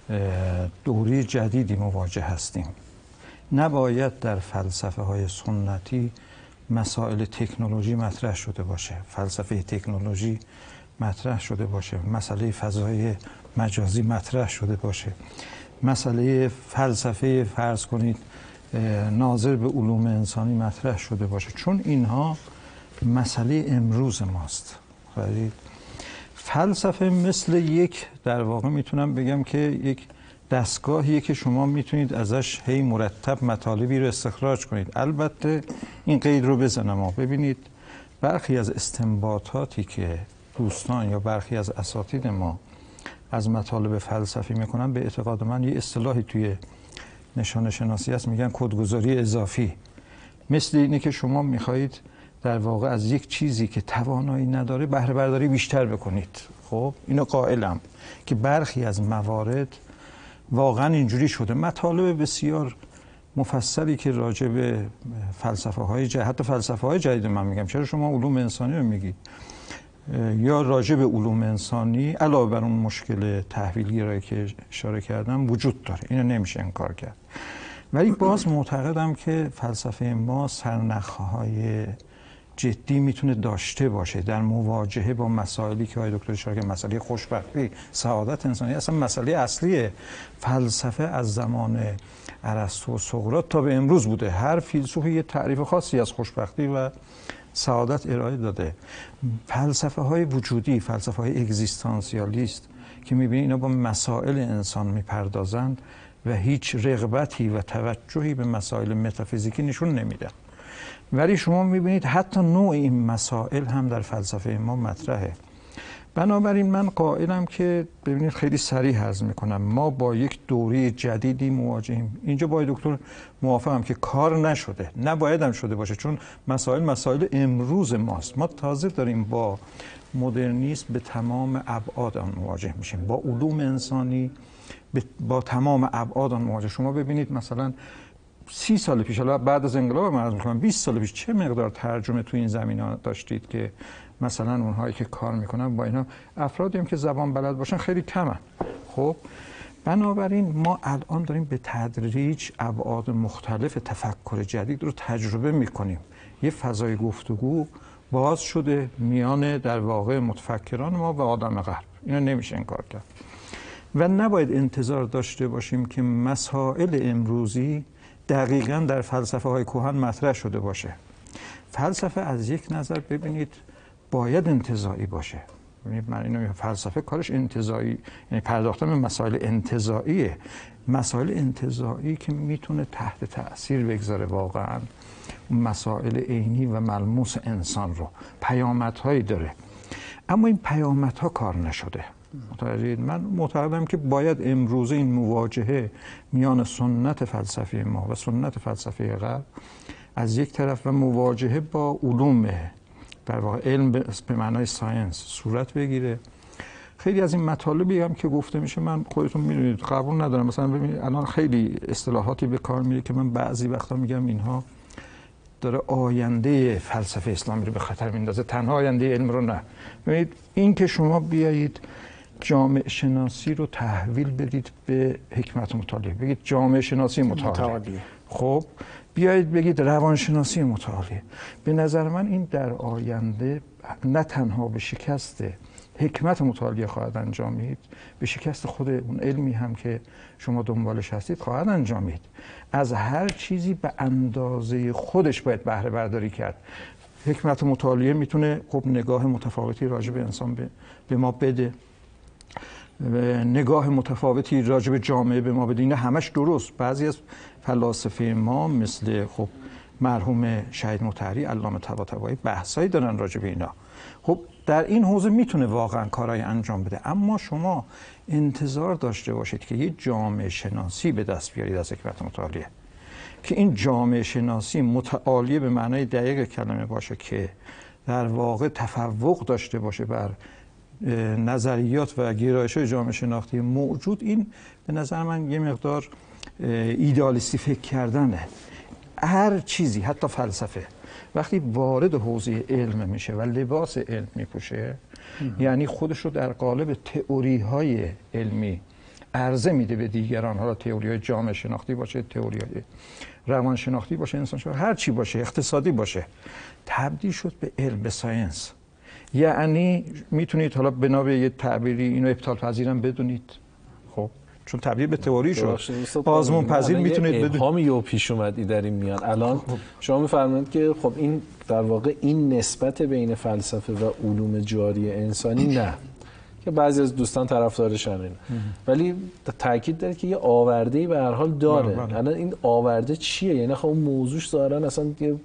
S4: دوره جدیدی مواجه هستیم. نباید در فلسفه های سنتی مسائل تکنولوژی مطرح شده باشه، فلسفه تکنولوژی مطرح شده باشه، مسئله فضای مجازی مطرح شده باشه، مسئله فلسفه فرض کنید ناظر به علوم انسانی مطرح شده باشه، چون اینها مسئله امروز ماست. فلسفه مثل یک در واقع میتونم بگم که یک دستگاهیه که شما میتونید ازش هی مرتب مطالبی رو استخراج کنید. البته این قید رو بزنم، ببینید برخی از استنباطاتی که دوستان یا برخی از اساتید ما از مطالب فلسفی میکنن، به اعتقاد من یه اصطلاحی توی نشان شناسی هست میگن کدگذاری اضافی. مثل اینه که شما میخواهید در واقع از یک چیزی که توانایی نداره بهره برداری بیشتر بکنید. خب اینو قائلم که برخی از موارد واقعا اینجوری شده. مطالب بسیار مفصلی که راجع به فلسفه های حتی فلسفه های جدید من میگم، چرا شما علوم انسانی رو میگید، یا راجع به علوم انسانی علاوه بر اون مشکل تحویلی را که اشاره کردم وجود داره، اینو نمیشه انکار کرد. ولی باز معتقدم که فلسفه ما سرنخهای جدی میتونه داشته باشه در مواجهه با مسائلی که آقای دکتر اشاره کردن، مسئله خوشبختی، سعادت انسانی. اصلا مسئله اصلی فلسفه از زمان ارسطو و سقراط تا به امروز بوده. هر فیلسوفی یه تعریف خاصی از خوشبختی و سعادت ارائه داده. فلسفه های وجودی، فلسفه های اگزیستانسیالیست که میبینید اینا با مسائل انسان میپردازند و هیچ رغبتی و توجهی به مسائل متافیزیکی نشون نمیدن. ولی شما میبینید حتی نوع این مسائل هم در فلسفه ما مطرحه. بنابراین من قائلم که ببینید خیلی سریع عرض میکنم ما با یک دوره جدیدی مواجهیم. اینجا با دکتر موافقم که کار نشده، نباید هم شده باشه، چون مسائل امروز ماست. ما تازه داریم با مدرنیسم به تمام ابعاد آن مواجه میشیم، با علوم انسانی با تمام ابعاد آن مواجه. شما ببینید مثلا 30 سال پیش، حالا بعد از انقلاب من عرض می‌کنم 20 سال پیش چه مقدار ترجمه تو این زمینه‌ها داشتید که مثلا اونهایی که کار میکنن با اینا افرادی هم که زبان بلد باشن خیلی کمن. خب بنابراین ما الان داریم به تدریج ابعاد مختلف تفکر جدید رو تجربه میکنیم. یه فضای گفتگو باز شده میان در واقع متفکران ما و آدم غرب، اینو نمیشه انکار کرد. و نباید انتظار داشته باشیم که مسائل امروزی دقیقاً در فلسفه های کهن مطرح شده باشه. فلسفه از یک نظر ببینید باید انتزاعی باشه. من اینو فلسفه کارش انتزاعی، یعنی پرداختن به مسائل انتزاعیه. مسائل انتزاعی که میتونه تحت تأثیر بگذاره واقعا مسائل عینی و ملموس انسان رو، پیامدهایی داره، اما این پیامدها کار نشده. متوجهید؟ من معتقدم که باید امروزه این مواجهه میان سنت فلسفی ما و سنت فلسفی غرب از یک طرف و مواجهه با علوم در واقع علم به معنای ساینس صورت بگیره. خیلی از این مطالبی هم که گفته میشه، من خودتون میدونید قبول ندارم. مثلا ببینید الان خیلی اصطلاحاتی به کار میره که من بعضی وقتا میگم اینها داره آینده فلسفه اسلامی رو به خطر میندازه، تنها آینده علم رو نه. ببینید این که شما بیایید جامعه شناسی رو تحویل بدید به حکمت مطالعه، بگید جامعه شناسی مطالعه، خب بیایید بگید روانشناسی مطالعه، به نظر من این در آینده نه تنها به شکست حکمت مطالعه خواهد انجامید، به شکست خود اون علمی هم که شما دنبالش هستید خواهد انجامید. از هر چیزی به اندازه خودش باید بهره برداری کرد. حکمت مطالعه میتونه خب نگاه متفاوتی راجع به انسان به ما بده، نگاه متفاوتی راجع به جامعه به ما بده. این همش درست. بعضی از فلاسفه ما مثل خب مرحوم شهید مطهری، علامه طباطبایی بحثایی دارن راجع به اینا. خب در این حوزه میتونه واقعا کارهای انجام بده، اما شما انتظار داشته باشید که یه جامعه شناسی به دست بیارید از حکمت مطالعه، که این جامعه شناسی متعالیه به معنای دقیق کلمه باشه، که در واقع تفوق داشته باشه بر نظریات و گرایش‌های جامعه شناختی موجود. این به نظر من یه مقدار ایدئالیستی فکر کردنه. هر چیزی، حتی فلسفه، وقتی وارد حوزه علم میشه و لباس علم میپوشه، یعنی خودش رو در قالب تئوری‌های علمی عرضه میده به دیگران، حالا تئوری‌های جامعه شناختی باشه، تئوری‌های روان شناختی باشه، انسان شناختی، هر چی باشه، اقتصادی باشه، تبدیل شد به علم، به ساینس. یعنی میتونید حالا بنا به یه تعبیری اینو ابطال پذیرم بدونید، خب چون تبدیل به تئوری شد، آزمون پذیر میتونید بدونید.
S1: ابهامی پیش اومد در این میان. الان شما میفرمایید که خب این در واقع این نسبت بین فلسفه و علوم جاری انسانی نه، که بعضی از دوستان طرفدارشن این، ولی تاکید داره که یه آورده‌ای به هر حال داره. الان این آورده چیه؟ یعنی خب اون موضوعش ظاهرا اصلا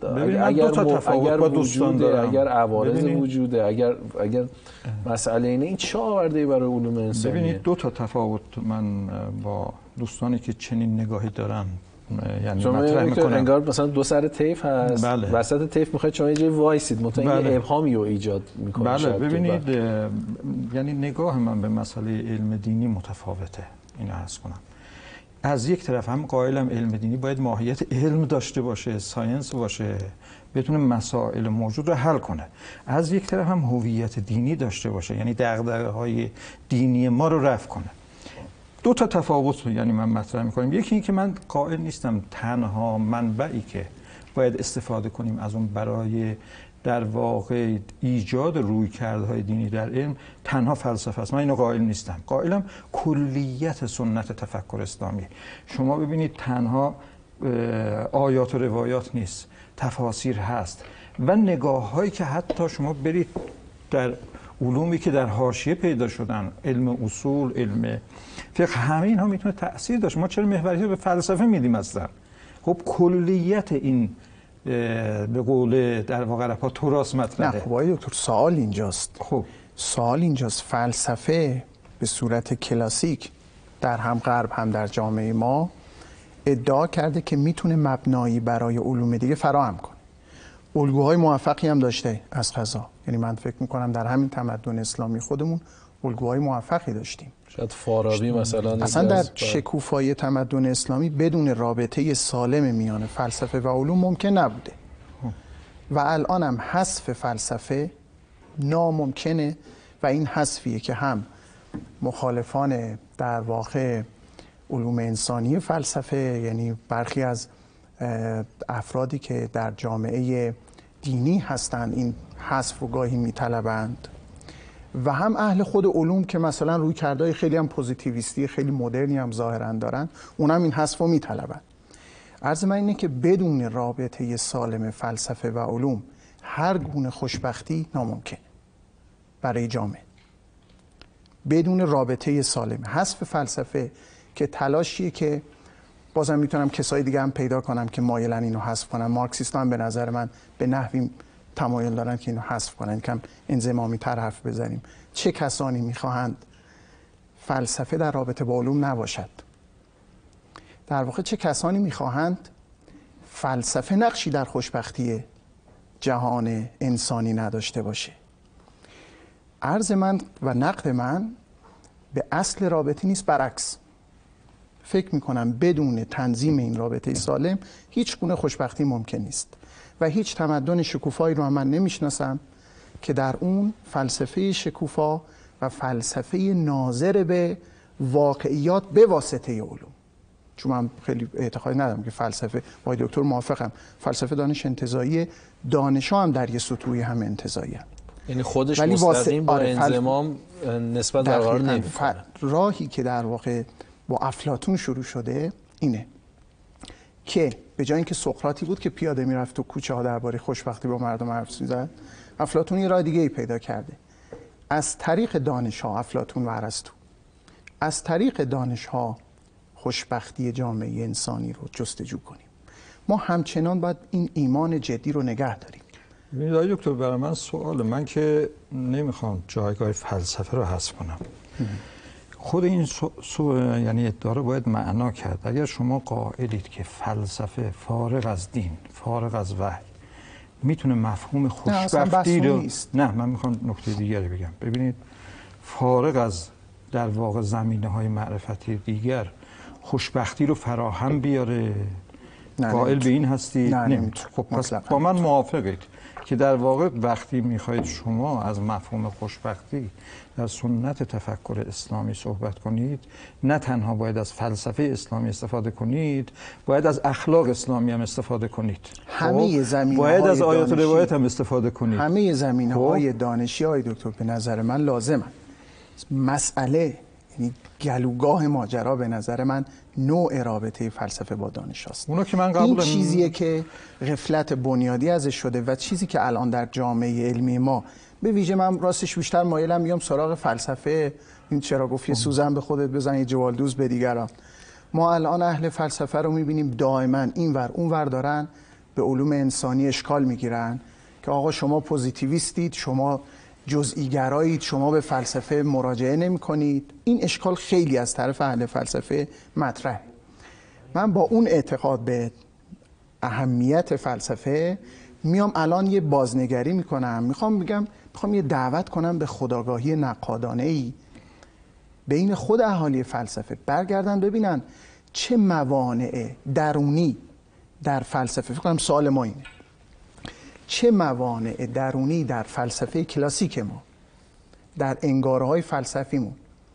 S1: اگر وجود داره، اگر عوارض وجوده، اگر مسئله اینه، این چه آورده‌ای برای علوم انسانی؟
S4: ببینید دو تا تفاوت من با دوستانی که چنین نگاهی دارن یعنی مطرح میکنم.
S1: انگار مثلا دو سر طیف هست،
S4: بله.
S1: وسط طیف میخواید شما یه جای وایسید، مطمئن بله. ابهامی رو ایجاد میکنه.
S4: بله ببینید یعنی نگاه من به مسئله علم دینی متفاوته. اینو عرض کنم. از یک طرف هم قائلم علم دینی باید ماهیت علم داشته باشه، ساینس باشه، بتونه مسائل موجود رو حل کنه. از یک طرف هم هویت دینی داشته باشه، یعنی دغدغه‌های دینی ما رو رفع کنه. دو تا تفاوت یعنی من مطرح می‌کنم. یکی این که من قائل نیستم تنها منبعی که باید استفاده کنیم از اون برای در واقع ایجاد رویکردهای دینی در علم تنها فلسفه است. من اینو قائل نیستم. قائلم کلیت سنت تفکر اسلامی. شما ببینید تنها آیات و روایات نیست، تفاسیر هست و نگاه‌هایی که حتی شما برید در علومی که در حاشیه پیدا شدن، علم اصول، علم فقه، همه اینها میتونه تأثیر داشت. ما چرا محوریت به فلسفه میدیم اصلا؟ خب کلیت این به قول در واقع رفا تراث مطرحه.
S5: نه خب آقای دکتر سوال اینجاست.
S4: خب
S5: سوال اینجاست، فلسفه به صورت کلاسیک در هم غرب هم در جامعه ما ادعا کرده که میتونه مبنایی برای علوم دیگه فراهم کنه. الگوهای موفقی هم داشته از قضا. یعنی من فکر میکنم در همین تمدن اسلامی خودمون الگوهای موفقی داشتیم.
S1: شاید فارابی مثلا
S5: اصلا در شکوفایی تمدن اسلامی بدون رابطه سالم میان فلسفه و علوم ممکن نبوده و الان هم حذف فلسفه ناممکنه و این حذفیه که هم مخالفان در واقع علوم انسانی فلسفه، یعنی برخی از افرادی که در جامعه دینی هستند این حذف و گاهی میطلبند، و هم اهل خود علوم که مثلا روی کردهای خیلی هم پوزیتیویستی خیلی مدرنی هم ظاهرا دارن، اونم این حذف رو میطلبن. عرض من اینه که بدون رابطه سالم فلسفه و علوم هر گونه خوشبختی ناممکنه برای جامعه. بدون رابطه سالم. حذف فلسفه که تلاشیه که بازم میتونم کسای دیگه هم پیدا کنم که مایلن اینو حذف کنن. مارکسیست‌ها هم به نظر من به نحوی تمایل دارن که اینو حذف کنن. کم انضمامی‌تر حرف بزنیم. چه کسانی میخواهند فلسفه در رابطه با علوم نباشد؟ در واقع چه کسانی میخواهند فلسفه نقشی در خوشبختی جهان انسانی نداشته باشه؟ عرض من و نقد من به اصل رابطه نیست، برعکس. فکر میکنم بدون تنظیم این رابطه سالم هیچ گونه خوشبختی ممکن نیست و هیچ تمدن شکوفایی رو من نمیشناسم که در اون فلسفه شکوفا و فلسفه ناظر به واقعیات به واسطه علوم، چون من خیلی اعتقاد ندارم که فلسفه، با دکتر موافقم، فلسفه دانش انتزاعی، دانش‌ها هم در یه سطوحی هم انتزاعی هم.
S1: یعنی خودش مستقیم با انضمام نسبت برقرار نمی‌کنه.
S5: راهی که در واقع با افلاطون شروع شده اینه که به جای اینکه سقراطی بود که پیاده میرفت تو کوچه ها درباره خوشبختی با مردم حرف می‌زد، افلاطون یه راه دیگه ای پیدا کرده. از طریق دانش‌ها، افلاطون و ارسطو، از طریق دانش‌ها خوشبختی جامعه انسانی رو جستجو کنیم. ما همچنان باید این ایمان جدی رو نگه داریم.
S4: ببینید دکتر، برای من سوال، من که نمیخوام جایگاه فلسفه رو حذف کنم. خود این یعنی ادعا رو باید معنا کرد. اگر شما قائلید که فلسفه فارغ از دین، فارغ از وحی میتونه مفهوم خوشبختی رو نه، من میخوام نکته دیگری بگم. ببینید، فارغ از در واقع زمینه‌های معرفتی دیگر خوشبختی رو فراهم بیاره، قائل به این هستی؟
S5: نه.
S4: خب پس با من موافقید که در واقع وقتی میخواید شما از مفهوم خوشبختی در سنت تفکر اسلامی صحبت کنید، نه تنها باید از فلسفه اسلامی استفاده کنید، باید از اخلاق اسلامی هم استفاده کنید.
S5: همه زمینه‌های
S4: باید از آیات و روایات هم استفاده کنید.
S5: همه زمینه‌های دانشی های دکتر به نظر من لازمه. مسئله، یعنی گلوگاه ماجرا به نظر من نوع رابطه فلسفه با دانش هست.
S4: اونو که من قبول
S5: این چیزیه که غفلت بنیادی ازش شده و چیزی که الان در جامعه علمی ما، به ویژه من راستش بیشتر مایلم میام سراغ فلسفه. این چرا گفتی سوزن به خودت بزن یه جوالدوز به دیگران. ما الان اهل فلسفه رو میبینیم دائما اینور اونور دارن به علوم انسانی اشکال میگیرن که آقا شما پوزیتیویستید، شما جزئی گرایید، شما به فلسفه مراجعه نمی کنید. این اشکال خیلی از طرف اهل فلسفه مطرحه. من با اون اعتقاد به اهمیت فلسفه میام الان یه بازنگری میکنم، میخوام یه دعوت کنم به خودآگاهی نقادانه‌ای بین خود اهالی فلسفه. برگردن ببینن چه موانع درونی در فلسفه، فکر کنم سوال ما اینه، چه موانع درونی در فلسفه کلاسیک ما، در انگاره‌های فلسفیمون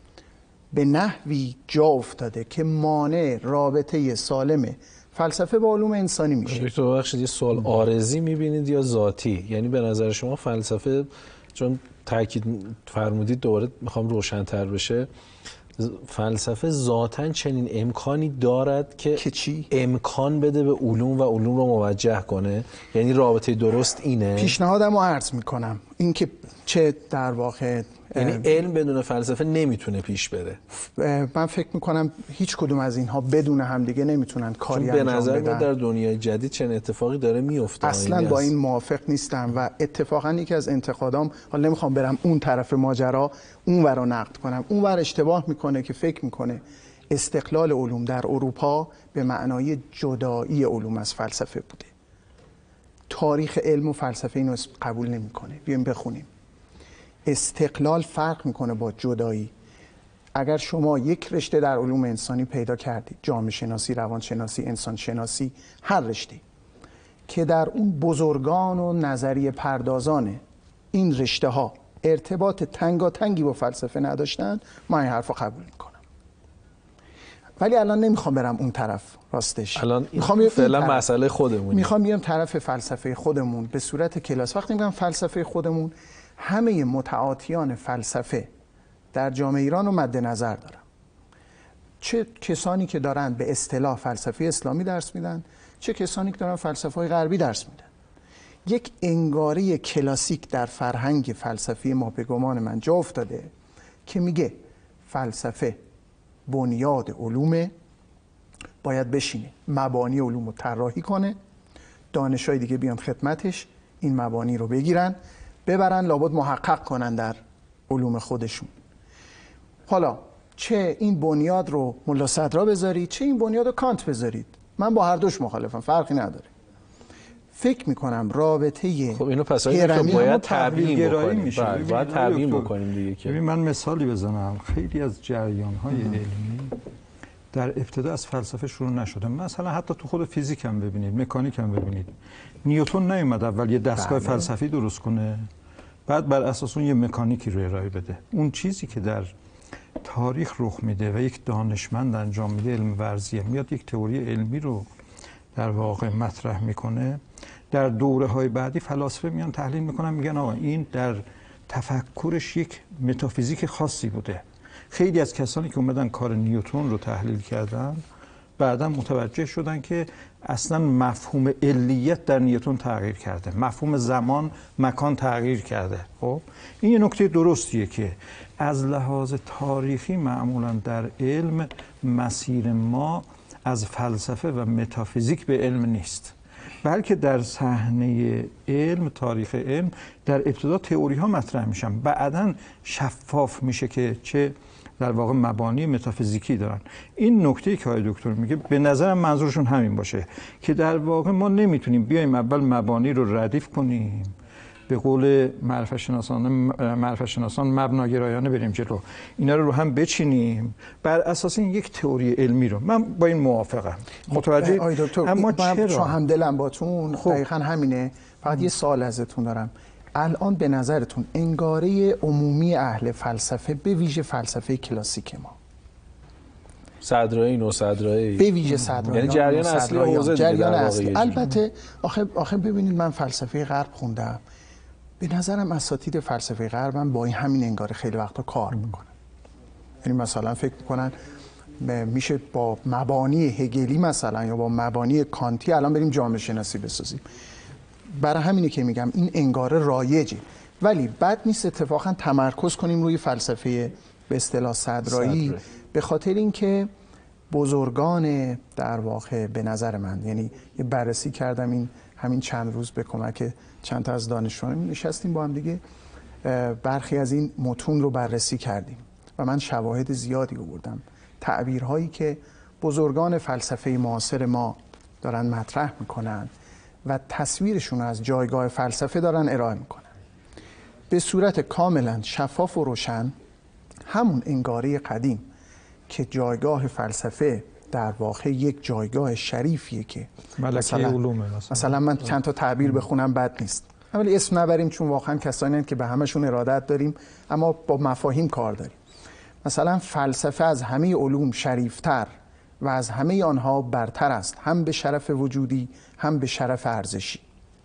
S5: به نحوی جا افتاده که مانع رابطه سالم فلسفه با علوم انسانی میشه.
S1: دکتر ببخشید، یه سوال عارضی میبینید یا ذاتی؟ یعنی به نظر شما فلسفه، چون تاکید فرمودید دوباره میخوام روشن‌تر بشه، فلسفه ذاتاً چنین امکانی دارد که
S5: چی؟
S1: امکان بده به علوم و علوم رو موجه کنه؟ یعنی رابطه درست اینه؟
S5: پیشنهادم رو عرض میکنم، این که چه در واقع
S1: یعنی علم بدون فلسفه نمیتونه پیش بره.
S5: من فکر میکنم هیچ کدوم از اینها بدون همدیگه نمیتونن کاری انجام بدن.
S1: به نظر میاد در دنیای جدید چنین اتفاقی داره میفته.
S5: اصلا با این موافق نیستم و اتفاقا یکی از انتقادام، حالا نمیخوام برم اون طرف ماجرا اون ور رو نقد کنم، اون ور اشتباه میکنه که فکر میکنه استقلال علوم در اروپا به معنای جدایی علوم از فلسفه بوده. تاریخ علم و فلسفه اینو قبول نمیکنه. بیایم بخونیم. استقلال فرق میکنه با جدایی. اگر شما یک رشته در علوم انسانی پیدا کردید، جامعه شناسی، روان شناسی، انسان شناسی، هر رشته که در اون بزرگان و نظریه پردازان این رشته ها ارتباط تنگاتنگی با فلسفه نداشتن، من این حرف رو قبول میکنم. ولی الان نمیخوام برم اون طرف. راستش
S1: الان
S5: میخوام
S1: فعلا مسئله خودمون،
S5: میخوام بیام طرف فلسفه خودمون به صورت کلاس. وقتی میگم فلسفه خودمون، همه متعاطیان فلسفه در جامعه ایران رو مد نظر دارم. چه کسانی که دارن به اصطلاح فلسفه اسلامی درس میدن، چه کسانی که دارن فلسفه غربی درس میدن. یک انگاره کلاسیک در فرهنگ فلسفی ما به گمان من جا افتاده که میگه فلسفه بنیاد علومه، باید بشینه مبانی علوم رو طراحی کنه، دانشای دیگه بیان خدمتش این مبانی رو بگیرن ببرن لابد محقق کنن در علوم خودشون. حالا چه این بنیاد رو ملا صدرا بذارید چه این بنیاد رو کانت بذارید، من با هر دوش مخالفم، فرقی نداره. فکر میکنم رابطه
S1: خب اینو پس باید تبیین بکنیم، باید تبیین بکنیم دیگه. که
S4: من مثالی بزنم، خیلی از جریان‌های علمی در ابتدا از فلسفه شروع نشده. مثلا حتی تو خود فیزیک هم ببینید، مکانیک هم ببینید، نیوتن نیومد اول یه دستگاه فلسفی درست کنه بعد بر اساس اون یه مکانیکی رو ارائه بده. اون چیزی که در تاریخ رخ میده و یک دانشمند انجام میده، علم ورزیه، میاد یک تئوری علمی رو در واقع مطرح میکنه، در دوره‌های بعدی فلاسفه میان تحلیل میکنن، میگن آقا این در تفکرش یک متافیزیک خاصی بوده. خیلی از کسانی که اومدن کار نیوتن رو تحلیل کردن بعدا متوجه شدن که اصلا مفهوم علیت در نیوتن تغییر کرده، مفهوم زمان مکان تغییر کرده. خب این یه نکته درستیه که از لحاظ تاریخی معمولا در علم مسیر ما از فلسفه و متافیزیک به علم نیست، بلکه در صحنه علم، تاریخ علم، در ابتدا تئوری ها مطرح میشن، بعداً شفاف میشه که چه در واقع مبانی متافیزیکی دارن. این نکته که آقای دکتر میگه به نظرم منظورشون همین باشه که در واقع ما نمیتونیم بیایم اول مبانی رو ردیف کنیم، به قول معرفت شناسان مبناگرایانه بریم جلو، اینا رو هم بچینیم بر اساس این یک تئوری علمی رو. من با این موافقم. متوجه؟
S5: آقای دکتر اما چرا هم دلم باتون دقیقاً همینه. فقط یه سوال ازتون دارم. الان به نظرتون انگاره عمومی اهل فلسفه به ویژه فلسفه کلاسیک ما،
S1: صدرایی، نوصدرایی،
S5: به ویژه صدرایی،
S1: یعنی جریان اصلی حوزه
S5: جریان اصلی. البته آخه ببینید من فلسفه غرب خوندم، به نظرم اساتید فلسفه غرب هم با این همین انگاره خیلی وقتا کار میکنن. یعنی مثلا فکر میکنن میشه با مبانی هگلی مثلا یا با مبانی کانتی الان بریم جامعه شناسی بسازیم. برای همینه که میگم این انگاره رایجه، ولی بد نیست اتفاقا تمرکز کنیم روی فلسفه به اصطلاح صدرایی، به خاطر اینکه بزرگان در واقع به نظر من، یعنی یه بررسی کردم این همین چند روز به کمک چند تا از دانشجویان نشستیم با هم دیگه، برخی از این متون رو بررسی کردیم و من شواهد زیادی آوردم، تعبیرهایی که بزرگان فلسفه معاصر ما دارن مطرح میکنن و تصویرشون از جایگاه فلسفه دارن ارائه میکنن به صورت کاملا شفاف و روشن. همون انگاره قدیم که جایگاه فلسفه در واقع یک جایگاه شریفیه که مثلا من چند تا تعبیر بخونم بد نیست، ولی اسم نبریم چون واقعا کسانی هستند که به همشون ارادت داریم اما با مفاهیم کار داریم. مثلا فلسفه از همه علوم شریفتر و از همه آنها برتر است، هم به شرف وجودی هم به شرف ارزشی.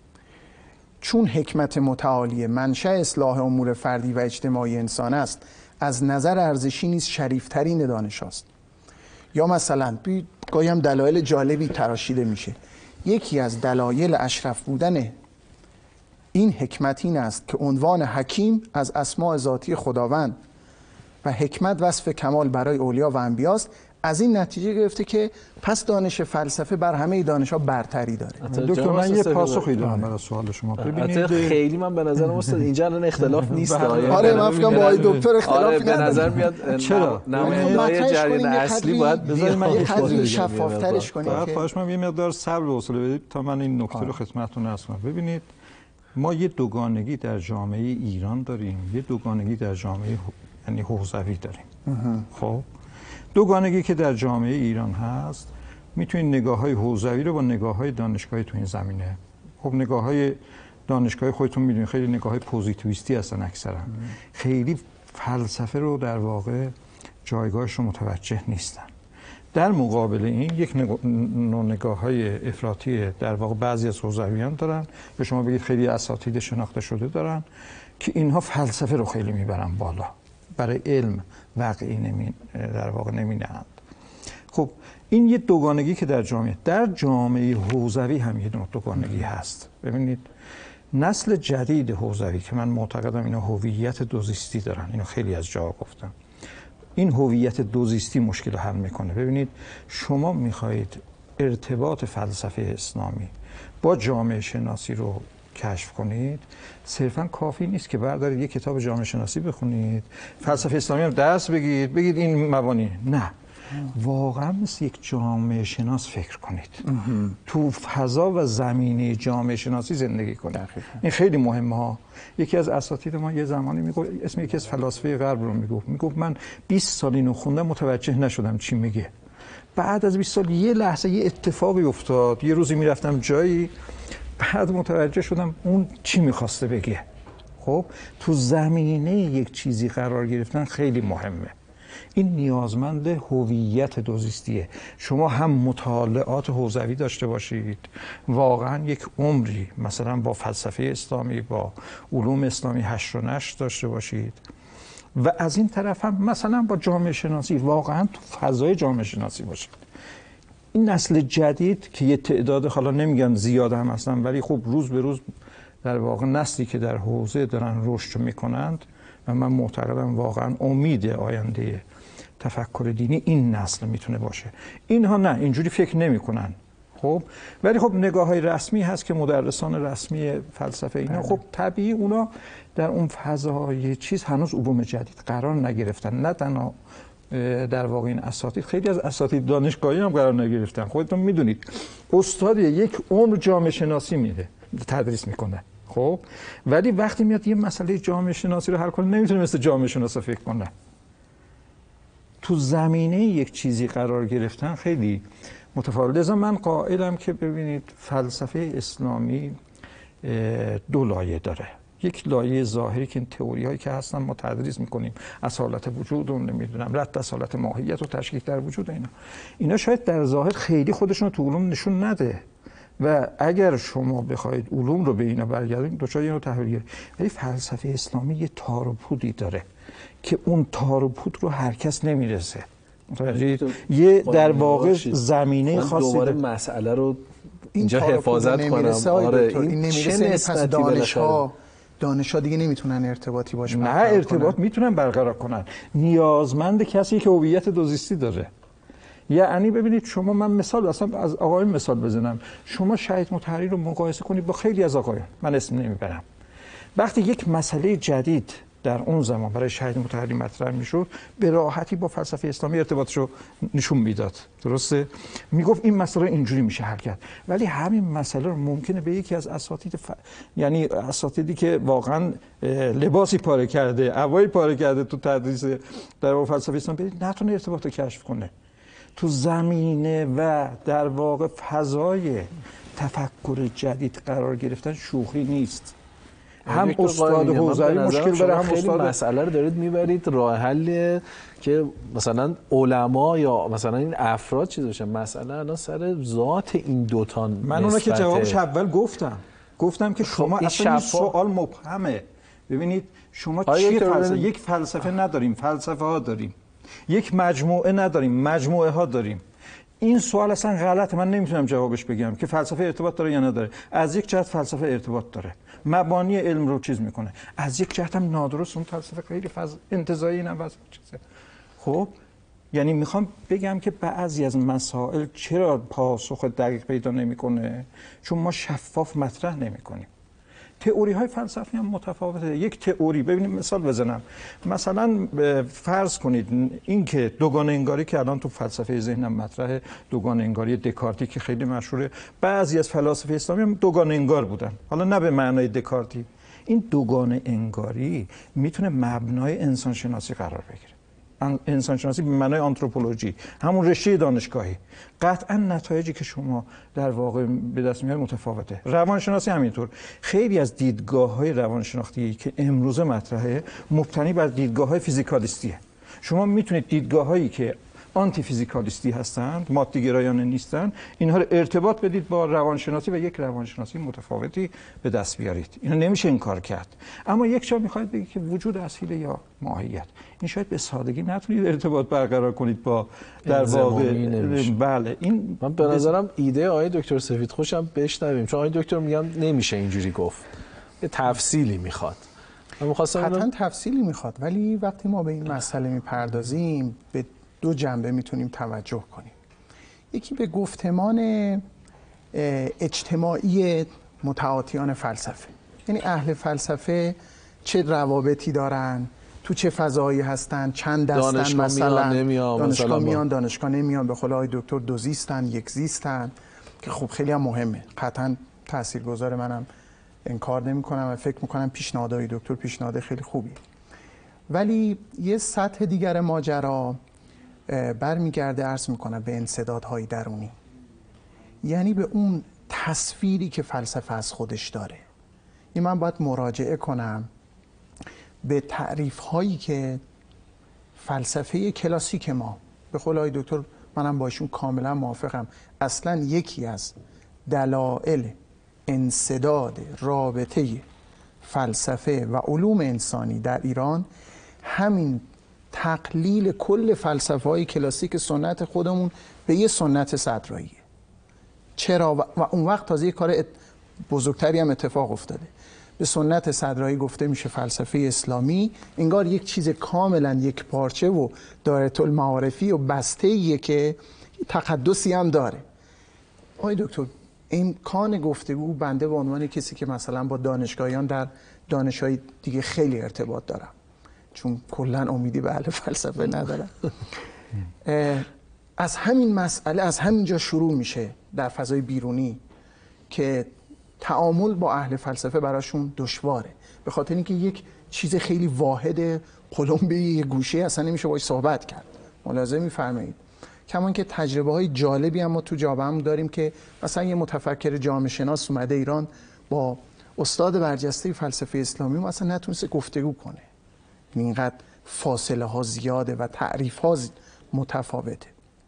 S5: چون حکمت متعالی منشأ اصلاح امور فردی و اجتماعی انسان است، از نظر ارزشی نیز شریفترین دانش است. یا مثلا گاهی هم دلایل جالبی تراشیده میشه. یکی از دلایل اشرف بودن این حکمت این است که عنوان حکیم از اسماء ذاتی خداوند و حکمت وصف کمال برای اولیا و انبیاست. از این نتیجه گرفته که پس دانش فلسفه بر همه دانش‌ها برتری داره.
S4: دکتر من یه پاسخی دارم برای سوال شما.
S1: ببینید خیلی من به نظرم استاد اینجا الان اختلاف نیست.
S5: آره من فکر کنم با آقای دکتر اختلافی نداره.
S1: به نظر میاد
S4: چرا
S1: نماینده‌های جریان اصلی باید
S5: بذارید من یه خطی شفافترش کنیم.
S4: خواهش می‌کنم یه مقدار صبر و حوصله بدید تا من این نکته رو خدمتتون عرض کنم. ببینید ما یه دوگانگی در جامعه ایران داریم، یه دوگانگی در جامعه یعنی حوزوی داریم. خب دوگانگی که در جامعه ایران هست میتونید نگاه‌های حوزوی رو با نگاه‌های دانشگاهی تو این زمینه. خب نگاه‌های دانشگاهی خودتون میدونید خیلی نگاه‌های پوزیتیویستی هستن اکثرا. خیلی فلسفه رو در واقع جایگاهش رو متوجه نیستن. در مقابل این یک نگاه‌های افراطی در واقع بعضی از حوزویان دارن، به شما بگید خیلی اساتید شناخته شده دارن که اینها فلسفه رو خیلی میبرن بالا، برای علم واقعی در واقع نمینه‌اند. خب این یه دوگانگی که در جامعه حوزوی هم یه دوگانگی هست. ببینید نسل جدید حوزوی که من معتقدم اینا هویت دوزیستی دارن، اینو خیلی از جا گفتم، این هویت دوزیستی مشکل رو حل میکنه. ببینید شما میخواهید ارتباط فلسفه اسلامی با جامعه شناسی رو کشف کنید، صرفا کافی نیست که بردارید یک کتاب جامعه شناسی بخونید، فلسفه اسلامی هم درس بگید این مبانی. نه، واقعا مثل یک جامعه شناس فکر کنید، تو فضا و زمینه جامعه شناسی زندگی کنید. این خیلی مهمه ها. یکی از اساتید ما یه زمانی میگفت، اسم یکی از فلاسفه غرب رو میگفت من 20 سال اینو خوندم متوجه نشدم چی میگه. بعد از 20 سال یه لحظه یه اتفاقی افتاد، یه روزی میرفتم جایی، بعد متوجه شدم اون چی میخواسته بگه. خب تو زمینه یک چیزی قرار گرفتن خیلی مهمه. این نیازمند هویت دوزیستیه. شما هم مطالعات حوزوی داشته باشید، واقعا یک عمری مثلا با فلسفه اسلامی، با علوم اسلامی هشت و نشر داشته باشید، و از این طرف هم مثلا با جامعه شناسی واقعا تو فضای جامعه شناسی باشید. این نسل جدید که یه تعداد، حالا نمیگم زیاد هم هستن، ولی خب روز به روز در واقع نسلی که در حوزه دارن رشد میکنند و من معتقدم واقعا امید آینده تفکر دینی این نسل میتونه باشه. اینها نه، اینجوری فکر نمیکنن. خب ولی خب نگاه‌های رسمی هست که مدرسان رسمی فلسفه اینا خب طبیعی اونا در اون فضای چیز هنوز علوم جدید قرار نگرفتن. نه تنها در واقع این اساتید، خیلی از اساتید دانشگاهی هم قرار نگرفتن. خودتون میدونید استاد یک عمر جامعه شناسی میده، تدریس میکنه. خب ولی وقتی میاد یه مسئله جامعه شناسی رو حل کنه نمیتونه مثل جامعه شناسا فکر کنه. تو زمینه یک چیزی قرار گرفتن خیلی متفاوته. لذا من قائلم که ببینید فلسفه اسلامی دو لایه داره. یک لایه ظاهری که این تئوری هایی که هستن ما تدریس میکنیم، اصالت وجود و نمیدونم رد اصالت ماهیت و تشکیک در وجود، اینا شاید در ظاهر خیلی خودشون رو تو علوم نشون نده و اگر شما بخواید علوم رو به اینا برگردید دچار اینو تحویل گیرید. ولی فلسفه اسلامی یه تار و پودی داره که اون تار و پود رو هر کس نمیرسه. یه در واقع زمینه خاصی
S1: دوباره مسئله رو اینجا حفاظت کنم.
S5: آره این نمیرسه، پس دانش‌ها دیگه نمیتونن ارتباطی باشه.
S4: نه، ارتباط میتونن برقرار کنن. نیازمند کسی که هویت دوزیستی داره. یعنی ببینید شما، من مثال اصلا از آقایون مثال بزنم، شما شهید مطهری رو مقایسه کنید با خیلی از آقایون، من اسم نمیبرم. وقتی یک مسئله جدید در اون زمان برای شهید مطهری مطرح میشد، به راحتی با فلسفه اسلامی ارتباطشو نشون میداد. درسته؟ میگفت این مسئله اینجوری میشه حل کرد. ولی همین مسئله رو ممکنه به یکی از اساتید یعنی اساتیدی که واقعا لباسی پاره کرده، عبایی پاره کرده تو تدریس در فلسفه اسلامی، نتونه ارتباط رو کشف کنه. تو زمینه و در واقع فضای تفکر جدید قرار گرفتن شوخی نیست. هم استاد حوزوی مشکل داره، هم
S1: خیلی مسئله رو دارید میبرید راه حل که مثلا علما یا مثلا این افراد چیز بشن. مسئله الان سر ذات این دوتا.
S4: من اونو که جوابش اول گفتم که شما اصلا این سوال مبهمه. ببینید شما چی فلسفه؟ یک فلسفه نداریم، فلسفه ها داریم. یک مجموعه نداریم، مجموعه ها داریم. این سوال اصلا غلطه، من نمیتونم جوابش بگم که فلسفه ارتباط داره یا نداره. از یک جهت فلسفه ارتباط داره، مبانی علم رو چیز میکنه. از یک جهت هم نادرست، اون فلسفه خیلی انتزاعی اینم واسه چیزه. خب یعنی میخوام بگم که بعضی از مسائل چرا پاسخ دقیق پیدا نمیکنه؟ چون ما شفاف مطرح نمیکنیم. تئوری های فلسفی هم متفاوته. یک تئوری، ببینید مثال بزنم، مثلا فرض کنید این که دوگانه انگاری که الان تو فلسفه ذهنم مطرحه، دوگانه انگاری دکارتی که خیلی مشهوره، بعضی از فلاسفه اسلامی هم دوگانه انگار بودن، حالا نه به معنای دکارتی. این دوگانه انگاری میتونه مبنای انسان شناسی قرار بگیره. انسان شناسی به معنای آنتروپولوژی، همون رشته دانشگاهی. قطعا نتایجی که شما در واقع به دست میارید متفاوته. روانشناسی همینطور. خیلی از دیدگاه‌های روانشناختی که امروزه مطرحه مبتنی بر دیدگاه‌های فیزیکالیستیه. شما میتونید دیدگاه‌هایی که آنتی فیزیکالیستی هستند، مادی‌گرایانه نیستند، اینها رو ارتباط بدید با روانشناسی و یک روانشناسی متفاوتی به دست بیارید. اینو نمیشه انکار کرد. اما یک جا میخواید بگید که وجود اصیل یا ماهیت، این شاید به سادگی نتونید ارتباط برقرار کنید با در واقع بله. این
S1: من به نظرم ایده آقای دکتر سفیدخوشم بشنویم، چون آقای دکتر میگن نمیشه اینجوری گفت. یه تفصیلی میخواد.
S5: حتما تفصیلی میخواد، ولی وقتی ما به این مسئله میپردازیم به دو جنبه میتونیم توجه کنیم. یکی به گفتمان اجتماعی متعاطیان فلسفه، یعنی اهل فلسفه چه روابطی دارن، تو چه فضایی هستن، چند دستن، مثلا دانشگاه میان دانشگاه نمیان، به قول آقای دکتر دو زیستن یک زیستن، که خب خیلی هم مهمه، قطعا تاثیرگذار، منم انکار نمی کنم و فکر میکنم پیشنهادهای دکتر پیشنهاد خیلی خوبی. ولی یه سطح دیگر ماجرا برمیگرده، عرض میکنم، به انسدادهای درونی، یعنی به اون تصویری که فلسفه از خودش داره. این من باید مراجعه کنم به تعریف هایی که فلسفه کلاسیک ما، به قول آقای دکتر منم باشون کاملا موافقم، اصلا یکی از دلایل انسداد رابطه فلسفه و علوم انسانی در ایران همین تقلیل کل فلسفه های کلاسیک سنت خودمون به یه سنت صدراییه. چرا؟ و اون وقت تازه یه کار بزرگتری هم اتفاق افتاده. به سنت صدرایی گفته میشه فلسفه اسلامی، انگار یک چیز کاملا یک پارچه و دایره المعارفی و بسته‌ایه که تقدسی هم داره. آقای دکتر، امکان گفتگو، بنده به عنوان کسی که مثلا با دانشگاهیان در دانش‌های دیگه خیلی ارتباط دارم، چون کلا امیدی به اهل فلسفه ندارم، از همین مسئله، از همینجا شروع میشه در فضای بیرونی که تعامل با اهل فلسفه براشون دشواره، به خاطر اینکه یک چیز خیلی واحد قلمبه یه گوشه اصلا نمیشه باهاش صحبت کرد. ملاحظه می‌فرمایید؟ کمان که تجربه های جالبی هم ما تو جامعه‌مون داریم که مثلا یه متفکر جامعه شناس اومده ایران با استاد برجسته فلسفه اسلامی مثلا نتونسته گفتگو کنه، اینقدر فاصله ها زیاده و تعریف ها متفاوته.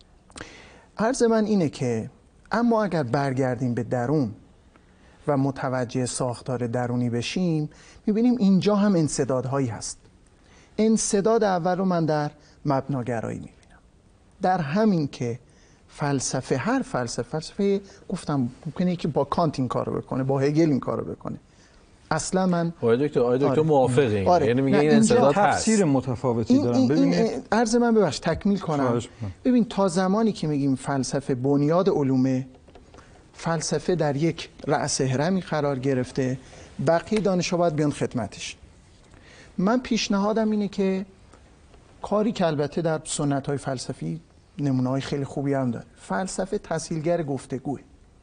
S5: عرض من اینه که اما اگر برگردیم به درون و متوجه ساختار درونی بشیم، میبینیم اینجا هم انسدادهایی هست. انسداد اول رو من در مبناگرایی میبینم، در همین که فلسفه، هر فلسفه گفتم ممکنه که با کانت این کارو بکنه، با هگل این کارو بکنه. اصلا من
S1: آقای دکتر موافقه، یعنی میگه این
S4: انسداد تفسیر متفاوتی دارن.
S5: ببینید عرض من ببخشید تکمیل کنم. ببین تا زمانی که میگیم فلسفه بنیاد علومه، فلسفه در یک رأس هرمی قرار گرفته، بقیه دانش‌ها باید بیان خدمتش. من پیشنهادم اینه که کاری که البته در سنت‌های فلسفی نمونه‌های خیلی خوبی هم داره، فلسفه تسهیلگر گفتگوه.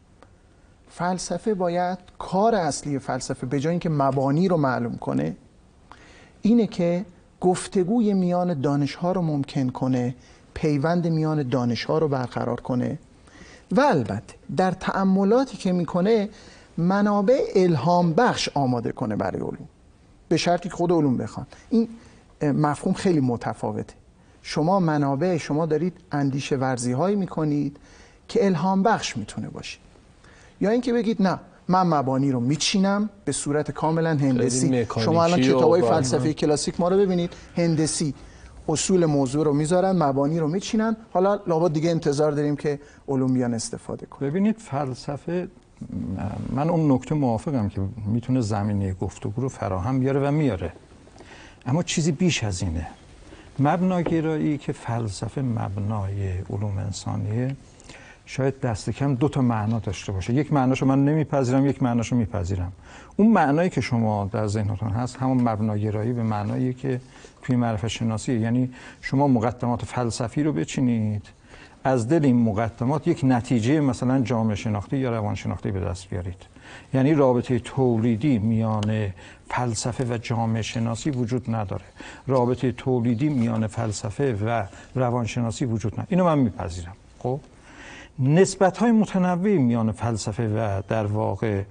S5: فلسفه باید، کار اصلی فلسفه به جای اینکه مبانی رو معلوم کنه، اینه که گفتگوی میان دانش‌ها رو ممکن کنه، پیوند میان دانش‌ها رو برقرار کنه و البته در تأملاتی که میکنه منابع الهام بخش آماده کنه برای علوم، به شرطی که خود علوم بخوان. این مفهوم خیلی متفاوته. شما منابع، شما دارید اندیشه ورزی هایی میکنید که الهام بخش میتونه باشه، یا اینکه بگید نه من مبانی رو میچینم به صورت کاملا هندسی. شما الان کتابای فلسفه کلاسیک ما رو ببینید، هندسی اصول موضوع رو میذارن، مبانی رو میچینن، حالا لابد دیگه انتظار داریم که علوم بیان استفاده کنه.
S4: ببینید فلسفه، من اون نکته موافقم که میتونه زمینه گفتگو رو فراهم بیاره و میاره، اما چیزی بیش از اینه. مبناگرایی که فلسفه مبنای علوم انسانیه شاید دست کم دو تا معنا داشته باشه. یک معناشو من نمیپذیرم، یک معناشو میپذیرم. اون معنایی که شما در ذهنتون هست همون مبناگرایی به معنایی که توی معرفت شناسی، یعنی شما مقدمات فلسفی رو بچینید، از دل این مقدمات یک نتیجه مثلا جامعه شناختی یا روان شناختی به دست بیارید. یعنی رابطه تولیدی میان فلسفه و جامعه شناسی وجود نداره، رابطه تولیدی میان فلسفه و روان شناسی وجود نداره. اینو من میپذیرم. خب نسبت‌های متنوعی میان فلسفه و در واقع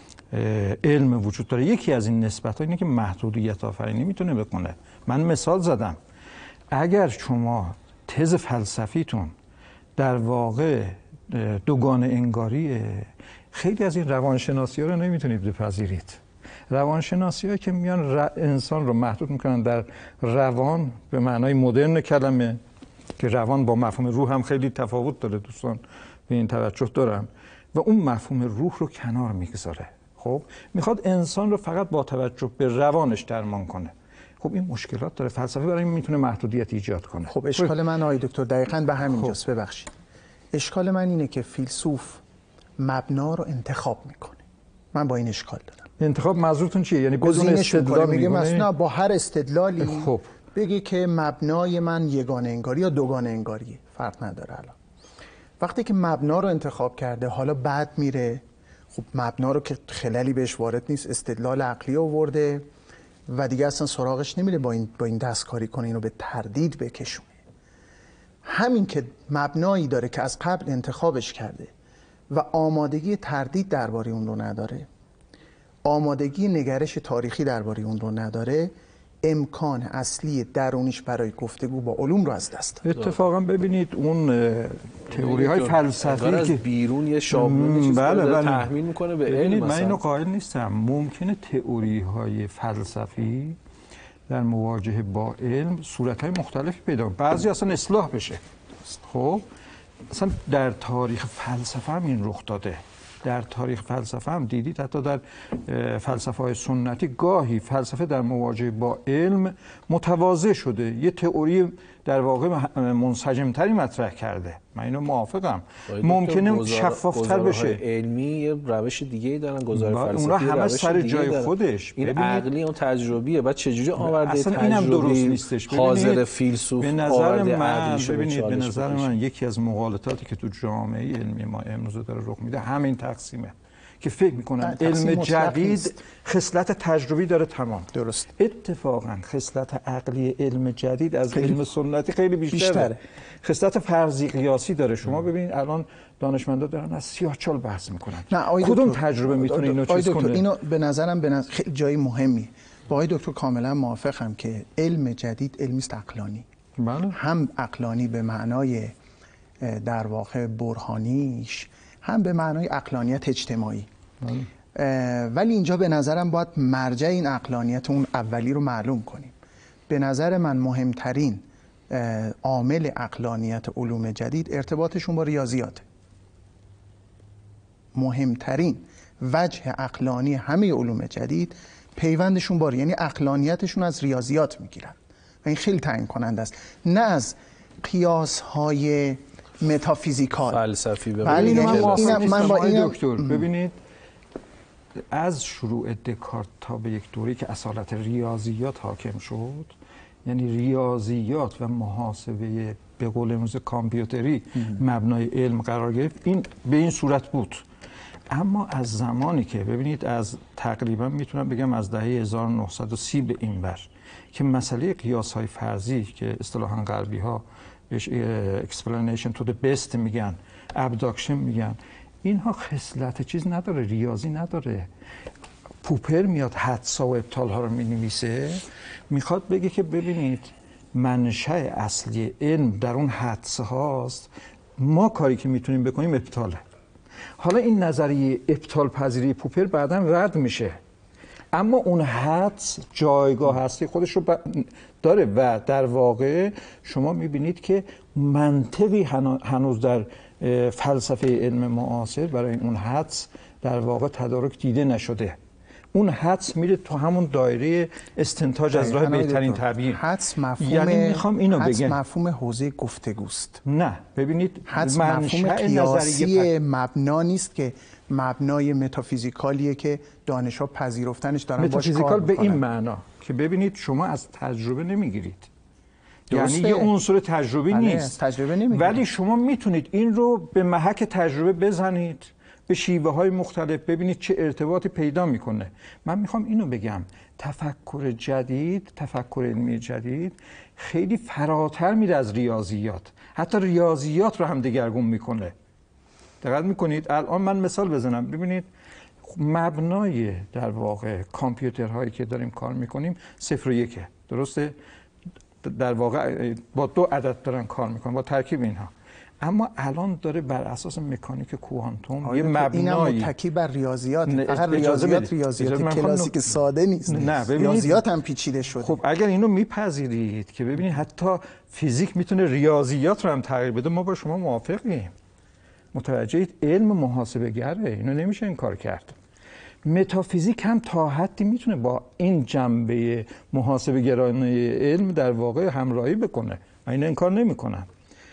S4: علم وجود داره. یکی از این نسبت‌ها اینه که محدودیت آفرینی میتونه بکنه. من مثال زدم، اگر شما تز فلسفیتون در واقع دوگانه انگاریه، خیلی از این روانشناسی‌ها رو نمیتونید بپذیرید. روانشناسی‌ها که میان انسان رو محدود میکنن در روان به معنای مدرن کلمه، که روان با مفهوم روح هم خیلی تفاوت داره، دوستان به این توجه دارم، و اون مفهوم روح رو کنار میگذاره. خب میخواد انسان رو فقط با توجه به روانش درمان کنه. خب این مشکلات داره. فلسفه برای این میتونه محدودیت ایجاد کنه.
S5: خب اشکال من آقای دکتر دقیقاً به همینجاست. ببخشید. اشکال من اینه که فیلسوف مبنا رو انتخاب میکنه. من با این اشکال دارم.
S4: انتخاب منظورتون چیه؟ یعنی بدون استدلال
S5: میگه مثلا با هر استدلالی
S4: خب
S5: بگی که مبنای من یگانه انگاری یا دوگانه انگاریه، فرق نداره. الان وقتی که مبنا رو انتخاب کرده حالا بعد میره، خب مبنا رو که خللی بهش وارد نیست، استدلال عقلی آورده و دیگه اصلا سراغش نمیره با این دستکاری کنه، اینو به تردید بکشونه. همین که مبنایی داره که از قبل انتخابش کرده و آمادگی تردید درباره اون رو نداره، آمادگی نگرش تاریخی درباره اون رو نداره، امکان اصلی درونیش برای گفتگو با علوم رو از دست داد.
S4: اتفاقا ببینید اون تئوری های فلسفی که
S1: از بیرون یه شابلون چیزی رو تحمیل میکنه به علم.
S4: من اینو قائل نیستم. ممکنه تئوری های فلسفی در مواجهه با علم صورت‌های مختلفی پیدا کنه، بعضی اصلا اصلاح بشه. خب اصلا در تاریخ فلسفه هم این رخ داده. در تاریخ فلسفه هم دیدید حتی در فلسفه‌های سنتی گاهی فلسفه در مواجهه با علم متواضع شده، یه تئوری در واقع منسجم‌تری مطرح کرده. من اینو موافقم. ممکنه شفاف‌تر بشه.
S1: علمی یه روش دیگه‌ای دارن، گزاره فلسفی
S4: اونا همه سر جای خودش.
S1: این عقلی اون تجربیه. بعد چجوری آورده
S4: اصلا اینم درست نیستش.
S1: حاضر فیلسوف
S4: به نظر من به نظر من یکی از مغالطاتی که تو جامعه علمی ما امروز داره رخ میده همین تقسیمه که فکر میکنن علم جدید خصلت تجربی داره. تمام
S5: درست.
S4: اتفاقا خصلت عقلی علم جدید از علم سنتی خیلی بیشتره. خصلت فرضی قیاسی داره. شما ببینید الان دانشمندا دارن از سیاه‌چال بحث میکنن. کدوم تجربه میتونه اینو چیز کنه؟
S5: اینو به نظرم خیلی جای مهمی. با آقای دکتر کاملا موافقم که علم جدید علمی است عقلانی.
S4: بله.
S5: هم عقلانی به معنای در واقع برهانیش، هم به معنای عقلانیت اجتماعی. ولی اینجا به نظرم باید مرجع این عقلانیت اون اولی رو معلوم کنیم. به نظر من مهمترین عامل عقلانیت علوم جدید ارتباطشون با ریاضیات. مهمترین وجه عقلانی همه علوم جدید پیوندشون با، یعنی عقلانیتشون از ریاضیات میگیرن و این خیلی تعیین کننده است، نه از قیاس‌های متافیزیکال
S1: فلسفی.
S4: ولی من با این دکتر ببینید از شروع دکارت تا به یک دوری که اصالت ریاضیات حاکم شد، یعنی ریاضیات و محاسبه به قول امروز کامپیوتری مبنای علم قرار گرفت، این به این صورت بود. اما از زمانی که ببینید از تقریبا میتونم بگم از دهه 1930 به این ور که مسئله قیاس‌های فرضی که اصطلاحاً غربی‌ها بهش explanation to the best میگن، abduction میگن، اینها خصلت چیز نداره، ریاضی نداره. پوپر میاد حدس‌ها و ابطال‌ها رو می‌نویسه، میخواد بگه که ببینید منشأ اصلی علم در اون حدس‌هاست، ما کاری که میتونیم بکنیم ابطاله. حالا این نظریه ابطال پذیری پوپر بعداً رد میشه، اما اون حدس جایگاه هستی خودش رو داره و در واقع شما میبینید که منطقی هنوز در فلسفه علم معاصر برای اون حدس در واقع تدارک دیده نشده. اون حدس میره تو همون دایره استنتاج از راه بهترین تعبیر.
S5: حدس مفهوم،
S4: یعنی میخوام اینو بگم
S5: مفهوم حوزه گفتگوست.
S4: نه ببینید
S5: حدس مفهوم قیاسی مبنا نیست که مبنای متافیزیکالیه که دانش‌ها پذیرفتنش دارن باش کار
S4: به این معنا که ببینید شما از تجربه نمیگیرید، یعنی یه عنصر تجربی نیست،
S5: تجربه نمیگیرید،
S4: ولی شما میتونید این رو به محک تجربه بزنید به شیوه‌های مختلف، ببینید چه ارتباطی پیدا میکنه. من میخوام اینو بگم تفکر جدید، تفکر علمی جدید خیلی فراتر میره از ریاضیات، حتی ریاضیات رو هم دگرگون میکنه. دقت میکنید؟ الان من مثال بزنم، ببینید مبنای در واقع کامپیوترهایی که داریم کار میکنیم 0 و 1، درسته؟ در واقع با 2 عدد دارن کار میکنن با ترکیب اینها، اما الان داره بر اساس مکانیک کوانتوم یه مبنایی
S5: متکی بر ریاضیات، فقط ریاضیات کلاسیک ساده نیست، ریاضیات هم پیچیده شده.
S4: خب اگر اینو میپذیرید که ببینید حتی فیزیک میتونه ریاضیات رو هم تغییر بده، ما با شما موافقیم. متوجهید؟ علم محاسبه گره، اینو نمیشه این کار کرد. متافیزیک هم تا حدی میتونه با این جنبه محاسبه گرایانه علم در واقع همراهی بکنه. من این انکار نمیکنم.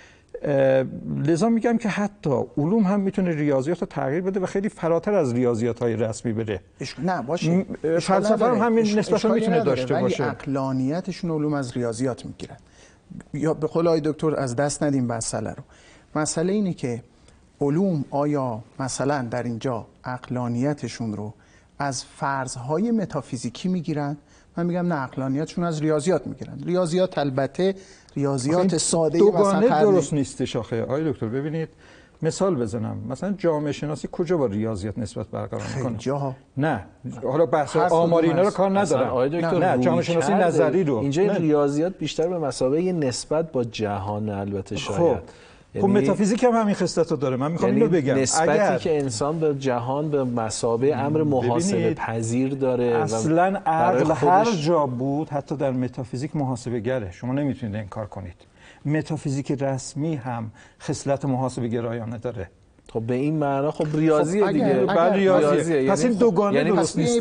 S4: لذا میگم که حتی علوم هم میتونه ریاضیات رو تغییر بده و خیلی فراتر از ریاضیات های رسمی بره.
S5: نه باشه،
S4: فلسفه هم همین نسبت میتونه داشته باشه،
S5: ولی عقلانیتشون علوم از ریاضیات میگیرن. یا به قول آقای دکتر از دست ندیم مسئله رو. مسئله اینه که علوم آیا مثلا در اینجا عقلانیتشون رو از فرضهای متافیزیکی میگیرن؟ من میگم نه، عقلانیتشون از ریاضیات میگیرن. ریاضیات البته ریاضیات ساده
S4: دوگانه درست نیستش آخه آقای دکتر. ببینید مثال بزنم، مثلا جامعه شناسی کجا با ریاضیات نسبت برقرار میکنه؟
S5: جاها
S4: نه، حالا بحث آماری اینا رو کار ندارم.
S1: آقای دکتر
S4: نه جامعه شناسی نظری رو
S1: اینجا ریاضیات بیشتر به مثابه نسبت با جهان البته شاید.
S4: خب متافیزیک هم همین خصلت رو داره. من میخوام اینو بگم
S1: نسبتی که انسان به جهان به مثابه امر محاسبه پذیر داره.
S4: اصلا عقل هر جا بود، حتی در متافیزیک محاسبه گره، شما نمیتونید انکار کنید. متافیزیک رسمی هم خصلت محاسبه گرایانه داره.
S1: خب به این معنا خب ریاضیه دیگه.
S4: بله ریاضیه. پس این دوگانه درست نیست.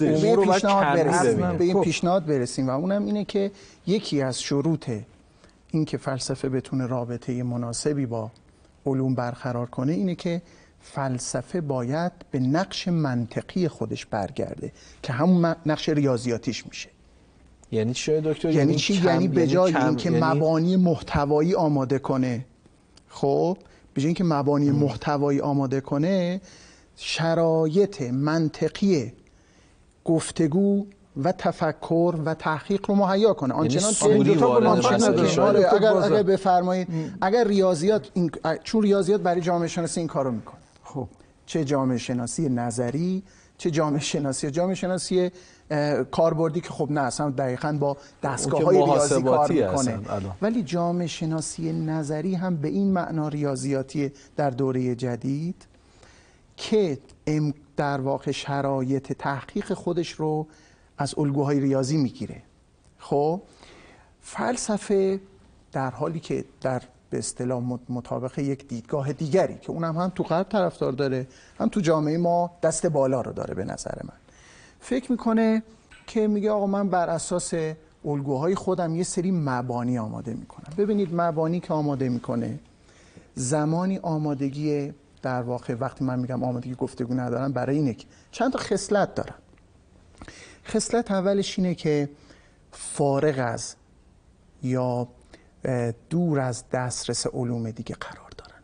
S5: به این پیشنهاد برسیم و اونم اینه که یکی از شروط این که فلسفه بتونه رابطه مناسبی با علوم برقرار کنه اینه که فلسفه باید به نقش منطقی خودش برگرده که همون نقش ریاضیاتیش میشه.
S1: یعنی چی دکتر؟
S5: یعنی چی؟ یعنی به جای اینکه مبانی محتوایی آماده کنه، خب به جای اینکه مبانی محتوایی آماده کنه، شرایط منطقی گفتگو و تفکر و تحقیق رو مهیا کنه. آنچنان که اگر بفرمایید اگر ریاضیات چون ریاضیات برای جامعه شناسی این کارو میکنه، خب چه جامعه شناسی نظری چه جامعه شناسی کاربردی که خب نه اصلا دقیقاً با دستگاه‌های ریاضی کار میکنه، ولی جامعه شناسی نظری هم به این معنا ریاضیاتی در دوره جدید که در واقع شرایط تحقیق خودش رو از الگوهای ریاضی میگیره. خب فلسفه در حالی که در به اصطلاح مطابق یک دیدگاه دیگری که اونم هم تو غرب طرفدار داره، هم تو جامعه ما دست بالا رو داره، به نظر من فکر میکنه که میگه آقا من بر اساس الگوهای خودم یه سری مبانی آماده میکنم. ببینید مبانی که آماده میکنه زمانی آمادگی، در واقع وقتی من میگم آمادگی گفتگو ندارم، برای اینه که چند تا خصلت دارن. خصلت اولش اینه که فارغ از یا دور از دسترس علوم دیگه قرار دارن.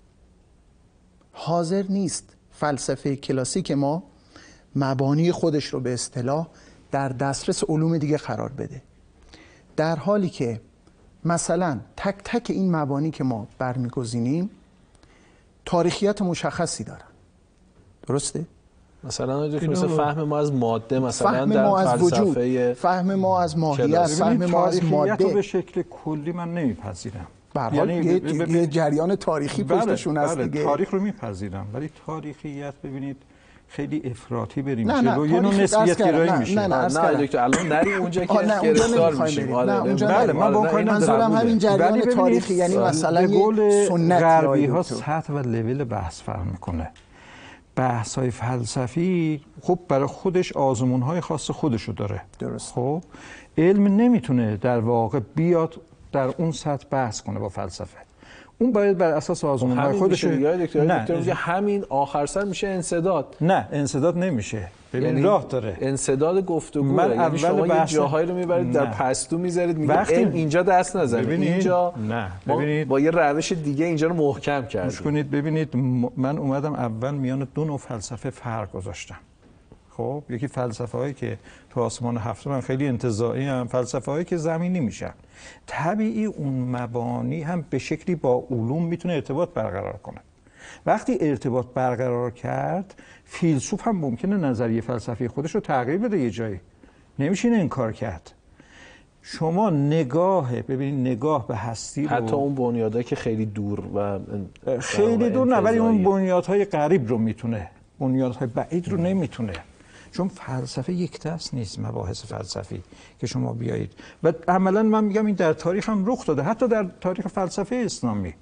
S5: حاضر نیست فلسفه کلاسیک ما مبانی خودش رو به اصطلاح در دسترس علوم دیگه قرار بده، در حالی که مثلا تک تک این مبانی که ما برمیگزینیم تاریخیت مشخصی دارن. درسته؟
S1: مثلا مثل فهم ما از ماده، مثلا
S5: فهم
S1: در
S5: ما از وجود،
S1: فهم
S5: ما از ماهیت، فهم ما از ماده
S4: به شکل کلی من نمیپذیرم.
S5: به هر حال یه جریان تاریخی پشتشون هست دیگه.
S4: تاریخ رو میپذیرم، ولی تاریخیت ببینید خیلی افراطی بریم جلو، یه نوع نسبیت گرایی میشه.
S1: نه دکتر الان نریم اونجا که گرفتار میشیم.
S5: بله من با کاری ندارم، همین جریان تاریخی، یعنی مثلا
S4: یه سنت غربی ها سطح و لول بحث فرق میکنه. بحث‌های فلسفی خب برای خودش آزمون‌های خاص خودشو داره.
S5: درست.
S4: خب علم نمیتونه در واقع بیاد در اون سطح بحث کنه با فلسفه. اون باید بر اساس آزمون‌های خودش.
S1: دکتر همین آخر سر میشه انسداد.
S4: نه انسداد نمیشه. ببین راه داره.
S1: انسداد گفتگو.
S4: من
S1: یعنی شما یه جاهایی رو میبرید در پستو میذارید، میگید اینجا دست نزنید، اینجا
S4: نه
S1: ببینید با یه روش دیگه اینجا رو محکم کردید.
S4: گوش کنید ببینید، من اومدم اول میان دو نوع فلسفه فرق گذاشتم. خب یکی فلسفه هایی که تو آسمان هفتم من خیلی انتزاعی هم، فلسفه هایی که زمینی میشن. طبیعی اون مبانی هم به شکلی با علوم میتونه ارتباط برقرار کنه. وقتی ارتباط برقرار کرد، فیلسوف هم ممکنه نظریه فلسفی خودش رو تغییر بده یه جایی. نمیشه انکار کرد. شما ببینید نگاه به هستی رو،
S1: حتی اون بنیادهایی که خیلی دور و
S4: خیلی دور نه، ولی اون بنیادهای قریب رو میتونه، بنیادهای بعید رو نمیتونه. چون فلسفه یک دست نیست، مباحث فلسفی که شما بیایید و عملا من میگم این در تاریخ هم رخ داده، حتی در تاریخ فلسفه اسلامی.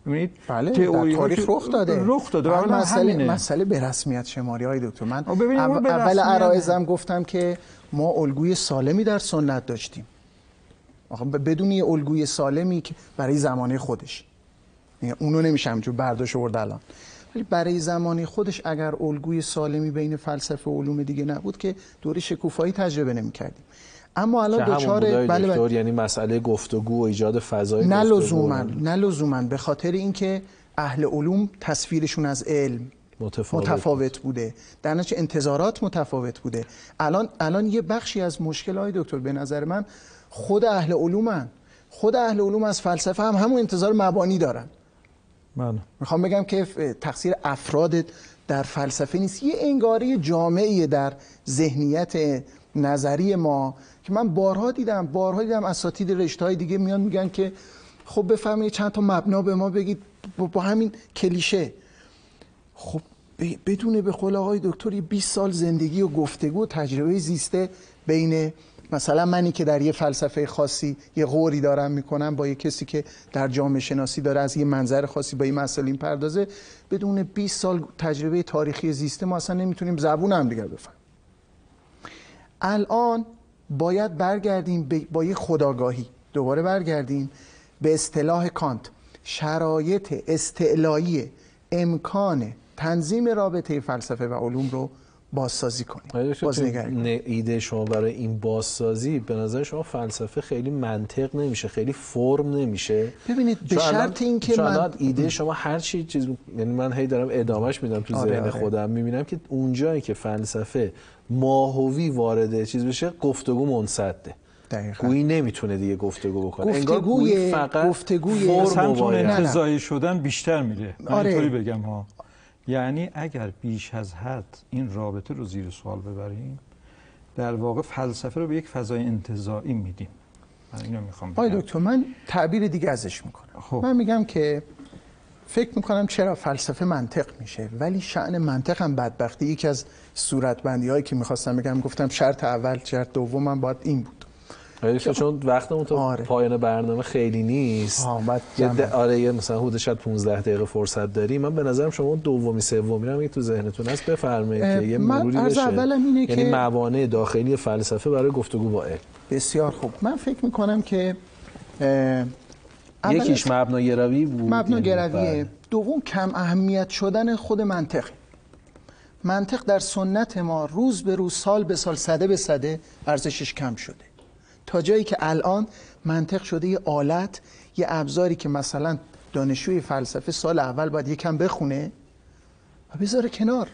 S4: ببینید
S5: بله در تاریخ رخ داده
S4: و
S5: مسئله به رسمیت شماری های دکتر. من
S4: اول
S5: عرایزم گفتم که ما الگوی سالمی در سنت داشتیم. بدون یه الگوی سالمی که برای زمانه خودش، اونو نمیشه همینجور برداشت آورد الان، ولی برای زمانه خودش اگر الگوی سالمی بین فلسفه و علوم دیگه نبود که دوره شکوفایی تجربه نمی‌کردیم. اما الان دوچار
S1: بله یعنی مسئله گفتگو و ایجاد فضای
S5: نه لزوما به خاطر اینکه اهل علوم تصویرشون از علم متفاوت بوده، در نتیجه انتظارات متفاوت بوده. الان یه بخشی از مشکل‌های دکتر به نظر من خود اهل علوم از فلسفه هم همون انتظار مبانی دارن.
S4: من
S5: میخوام بگم که تقصیر افراد در فلسفه نیست، یه انگاره جامعی در ذهنیت نظری ما که من بارها دیدم اساتید رشته‌های دیگه میان میگن که خب بفهمید چند تا مبنا به ما بگید با همین کلیشه. خب بدون به قول آقای دکتر 20 سال زندگی و گفتگو و تجربه زیسته بین مثلا منی که در یه فلسفه خاصی یه غوری دارم میکنم با یه کسی که در جامعه شناسی داره از یه منظر خاصی با این مسئله این پردازه، بدون 20 سال تجربه تاریخی زیسته ما اصلا نمیتونیم زبون هم دیگر بفهمیم. الان باید برگردیم با یه خودآگاهی، دوباره برگردیم به اصطلاح کانت، شرایط استعلایی امکان تنظیم رابطه فلسفه و علوم رو بازسازی کنیم، بازنگری کنیم.
S1: ایده شما برای این بازسازی به نظر شما فلسفه خیلی منطق نمیشه، خیلی فرم نمیشه؟
S5: ببینید به شرط اینکه من
S1: ایده شما هر چیز، یعنی من هی دارم ادامهش میدم تو ذهن خودم، میبینم که اونجایی که فلسفه ماهوی وارد چیز بشه گفتگو منسده. گویی نمیتونه دیگه گفتگو بکنه.
S5: گفتگوی
S4: سمت انتزاعی شدن بیشتر میره. من اینطوری بگم ها. یعنی اگر بیش از حد این رابطه رو زیر سوال ببریم، در واقع فلسفه رو به یک فضای انتزاعی میدیم. من اینو میخوام بگم.
S5: آقای دکتر من تعبیر دیگه ازش میکنم. من میگم که فکر میکنم چرا فلسفه منطق میشه، ولی شأن منطق هم بدبختی یکی از صورتبندی هایی که میخواستم بگم، گفتم شرط اول شرط دومم باید این بود.
S1: چون وقتمون تا پایان برنامه خیلی نیست. یه مثلا حدود شاید 15 دقیقه فرصت داریم. من به نظرم شما دومی سومی رو تو ذهنتون هست بفرمایید که یه مروری بشه. یعنی موانع داخلی فلسفه برای گفتگو با علم.
S5: بسیار خوب. من فکر میکنم که
S1: یکیش مبناگرایی بود.
S5: مبناگراییه. دوم کم اهمیت شدن خود منطق. منطق در سنت ما روز به روز، سال به سال، سده به سده ارزشش کم شده، تا جایی که الان منطق شده یه آلت، یه ابزاری که مثلا دانشجوی فلسفه سال اول باید یکم بخونه و بذاره کنار.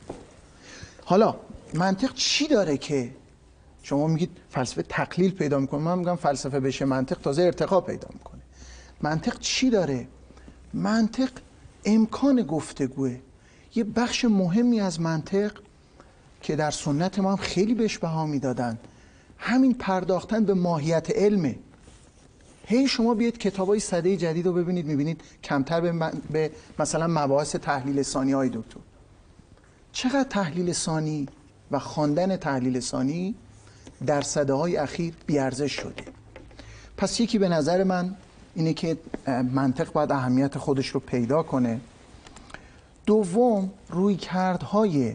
S5: حالا منطق چی داره که شما میگید فلسفه تقلیل پیدا میکنه؟ من میگم فلسفه بشه منطق تازه ارتقا پیدا میکنه. منطق چی داره؟ منطق امکان گفتگوه. یه بخش مهمی از منطق که در سنت ما هم خیلی بهش بها میدادن، همین پرداختن به ماهیت علمه. هی شما بیاید کتابای سده جدید رو ببینید، میبینید کمتر به مثلا مباحث تحلیل ثانی های دکتر. چقدر تحلیل ثانی و خواندن تحلیل ثانی در سده‌های اخیر بی‌ارزش شده. پس یکی به نظر من اینه که منطق باید اهمیت خودش رو پیدا کنه. دوم، رویکردهای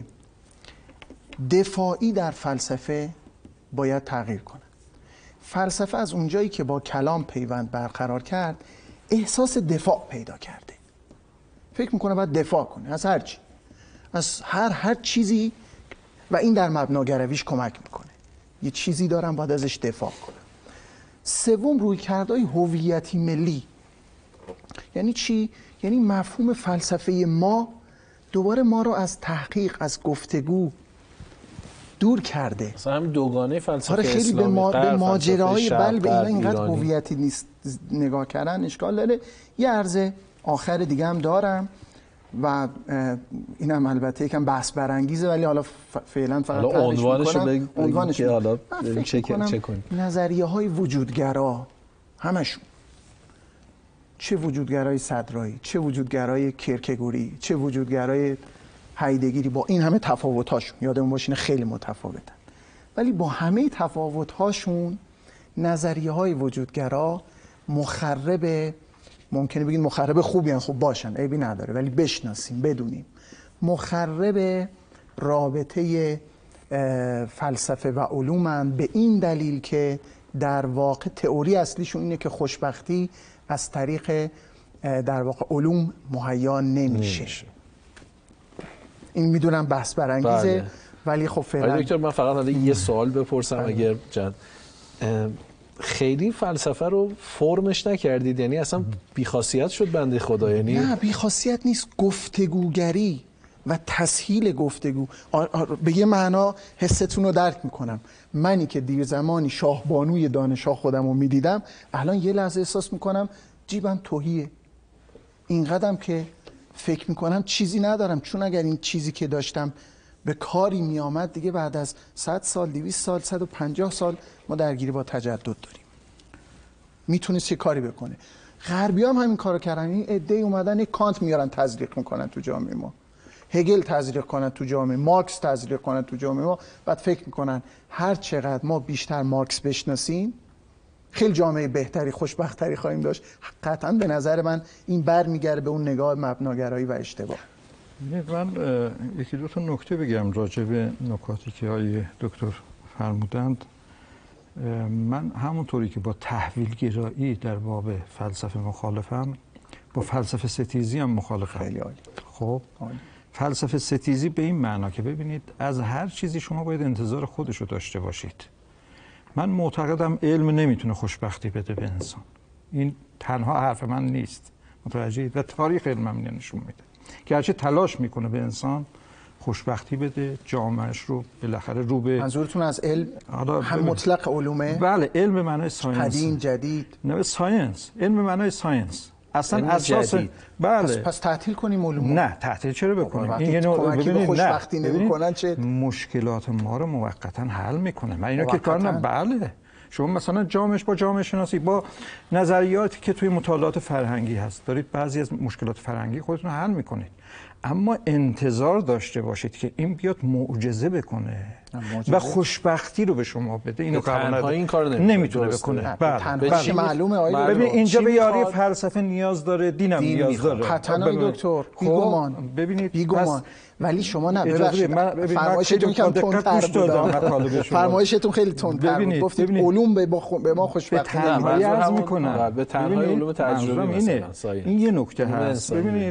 S5: دفاعی در فلسفه باید تغییر کنه. فلسفه از اونجایی که با کلام پیوند برقرار کرد، احساس دفاع پیدا کرده. فکر میکنه باید دفاع کنه از هر چی، از هر چیزی، و این در مبناگراییش کمک میکنه. یه چیزی دارم باید ازش دفاع کنم. سوم، رویکردهای هویتی ملی. یعنی چی؟ یعنی مفهوم فلسفه ما دوباره ما رو از تحقیق، از گفتگو دور کرده.
S1: مثلا همین دوگانه فلسفه
S5: خیلی
S1: اسلامی
S5: به ماجراهای به اینا اینقدر هویتی نیست نگاه کردن اشکال داره. یه عرض آخر دیگه هم دارم و اینم البته یکم بحث برانگیزه، ولی حالا فعلا فقط عنوانش
S1: که حالا چه کنیم.
S5: نظریه‌های وجودگرا همشون، چه وجودگرای صدرایی، چه وجودگرای کیرکگوری، چه وجودگرای هایدگری، با این همه تفاوت‌هاشون یادمون باشه خیلی متفاوتن، ولی با همه تفاوت‌هاشون نظریه‌های وجودگرا مخرب ممکنه بگید مخرب خوبی هستن، خب باشن، عیبی نداره، ولی بشناسیم، بدونیم مخرب رابطه فلسفه و علومن، به این دلیل که در واقع تئوری اصلیشون اینه که خوشبختی از طریق در واقع علوم مهیا نمیشه. این میدونم بحث برانگیزه، ولی خب فعلا
S1: دکتر من فقط یه سوال بپرسم اگر جد خیلی فلسفه رو فرمش نکردید، یعنی اصلا بیخاصیت شد بنده خدا؟ یعنی
S5: نه بیخاصیت نیست، گفتگوگری و تسهیل گفتگو. به یه معنا حستون رو درک میکنم. منی که دیر زمانی شاهبانوی دانشگاه خودم رو میدیدم، الان یه لحظه احساس میکنم جیبم تهیه، اینقدرم که فکر میکنم چیزی ندارم، چون اگر این چیزی که داشتم به کاری میامد دیگه بعد از 100 سال 200 سال 150 سال ما درگیری با تجدد داریم، میتونست چه کاری بکنه. غربی هم همین کارو کردن. این عده‌ای اومدن کانت میارن تزریق میکنن تو جامعه ما، هگل تزریق کنن تو جامعه، مارکس تزریق کنن تو جامعه ما، بعد فکر میکنن هر چقدر ما بیشتر مارکس بشناسیم خیلی جامعه بهتری خوشبختری خواهیم داشت. قطعا به نظر من این برمیگرده به اون نگاه مبناگرایی و اشتباه.
S4: من یکی دو تا نکته بگم راجع به نکاتی که آقای دکتر فرمودند. من همونطوری که با تحویل گرایی در باب فلسفه مخالفم، با فلسفه ستیزی هم مخالفم.
S5: خیلی عالی.
S4: خب فلسفه ستیزی به این معنا که ببینید از هر چیزی شما باید انتظار خودش رو داشته باشید. من معتقدم علم نمیتونه خوشبختی بده به انسان. این تنها حرف من نیست، متوجهید؟ و تاریخ علم هم نشون میده که هرچه تلاش میکنه به انسان خوشبختی بده، جامعهش رو بالاخره رو به.
S5: منظورتون از علم هم مطلق علومه؟
S4: بله، علم به معنای ساینس،
S5: قدیم جدید.
S4: نه ساینس، علم به معنای ساینس اصلا اساس. بله
S5: پس تعطیل کنیم علومو؟
S4: نه تعطیل چرا بکنیم؟
S5: این یه نوع ببینید خوشبختی نمی‌کنن چه
S4: مشکلات ما رو موقتا حل میکنه. من اینا که کار نه. بله شما مثلا جامعه با جامعه شناسی با نظریاتی که توی مطالعات فرهنگی هست دارید بعضی از مشکلات فرهنگی خودتون حل میکنید، اما انتظار داشته باشید که این بیاد معجزه بکنه و خوشبختی رو به شما بده، اینو
S1: تنها این کارو
S4: نمیتونه بکنه.
S5: بله معلومه.
S4: ببین اینجا به یاری فلسفه نیاز داره، دینم نیاز داره.
S5: حتما دکتر بیگمان.
S4: ببینید
S5: بیگمان. ولی شما نه ببخشید فرمایشتون کم تندتر بود. فرمایشتون خیلی تندتر بود. گفتید علوم به ما خوشبختی
S4: عرض میکنه.
S1: به تنهای علوم تجربی مثلا
S4: این یه نکته هست. ببینید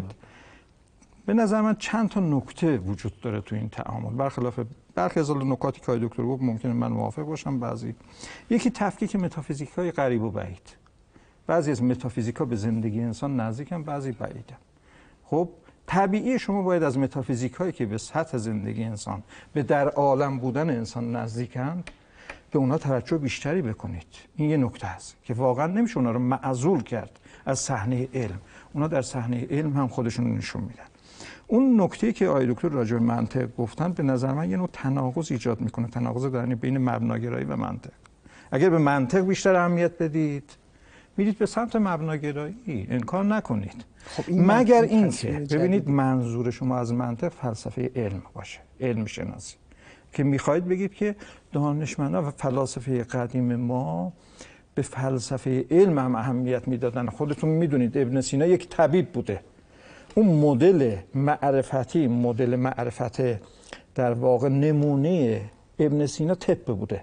S4: به نظر من چند تا نکته وجود داره تو این تعامل، برخلاف برخی از نکاتی که دکتر گفت ممکنه من موافق باشم بعضی. یکی تفکیک متافیزیک‌های قریب و بعید. بعضی از متافیزیک‌ها به زندگی انسان نزدیکن، بعضی بعیدن. خب طبیعی شما باید از متافیزیک‌هایی که به سطح زندگی انسان، به در عالم بودن انسان نزدیکند، به اونها توجه بیشتری بکنید. این یه نکته است که واقعا نمیشه اونها رو معزول کرد از صحنه علم. اونها در صحنه علم هم خودشون نشون میدن. اون نکته‌ای که آقای دکتر راجع به منطق گفتن به نظر من یه نوع تناقض ایجاد میکنه، تناقض درونی بین مبناگرایی و منطق. اگر به منطق بیشتر اهمیت بدید میرید به سمت مبناگرایی، انکار نکنید. خب مگر اینکه ببینید منظور شما از منطق فلسفه علم باشه، علم شناسی، که میخواهید بگید که دانشمندان و فلاسفه قدیم ما به فلسفه علم هم اهمیت میدادن. خودتون میدونید ابن سینا یک طبیب بوده، اون مدل معرفتی، مدل معرفت در واقع نمونه ابن سینا طب بوده.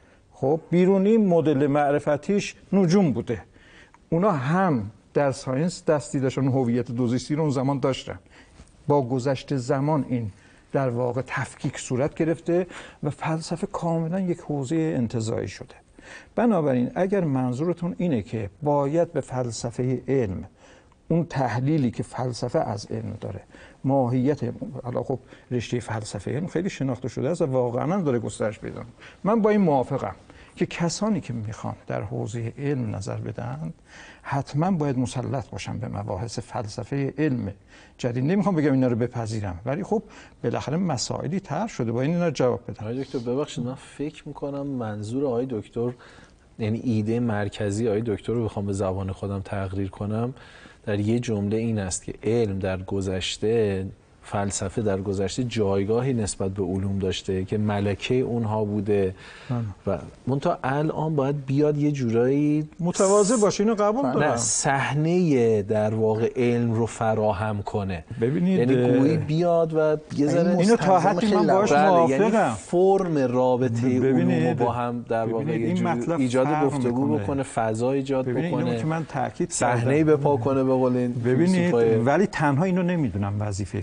S4: خب بیرونی مدل معرفتیش نجوم بوده. اونا هم در ساینس دستی داشتن، هویت دوزیستی رو اون زمان داشتن. با گذشت زمان این در واقع تفکیک صورت گرفته و فلسفه کاملا یک حوزه انتزاعی شده. بنابراین اگر منظورتون اینه که باید به فلسفه علم، اون تحلیلی که فلسفه از علم داره، ماهیت، حالا خب رشته فلسفه علم خیلی شناخته شده است و واقعا داره گسترش پیدا می‌کنه. من با این موافقم که کسانی که میخوان در حوزه علم نظر بدن حتما باید مسلط باشن به مباحث فلسفه علم جدید. نمیخوام بگم اینا رو بپذیرم، ولی خب بالاخره مسائلی طرح شده، با اینا جواب بدم.
S1: آقای دکتر ببخشید من فکر میکنم منظور آقای دکتر، یعنی ایده مرکزی آقای دکتر رو بخوام به زبان خودم تقریر کنم در یه جمله این است که علم در گذشته فلسفه در گذشته جایگاهی نسبت به علوم داشته که ملکه اونها بوده و منتها الان باید بیاد یه جورایی
S4: متواضع باشه، اینو قبول دارم.
S1: نه، صحنه در واقع علم رو فراهم کنه.
S4: ببینید،
S1: یعنی گویی بیاد و یه ذره
S4: اینو تا حدی من باهاش موافقم.
S1: یعنی فرم رابطه علوم با هم در واقع ایجاد گفتگو بکنه، فضا ایجاد بکنه،
S4: اینو که من تاکید
S1: صحنه‌ای بپا کنه به قول این.
S4: ببینید، ولی تنها اینو نمیدونم وظیفه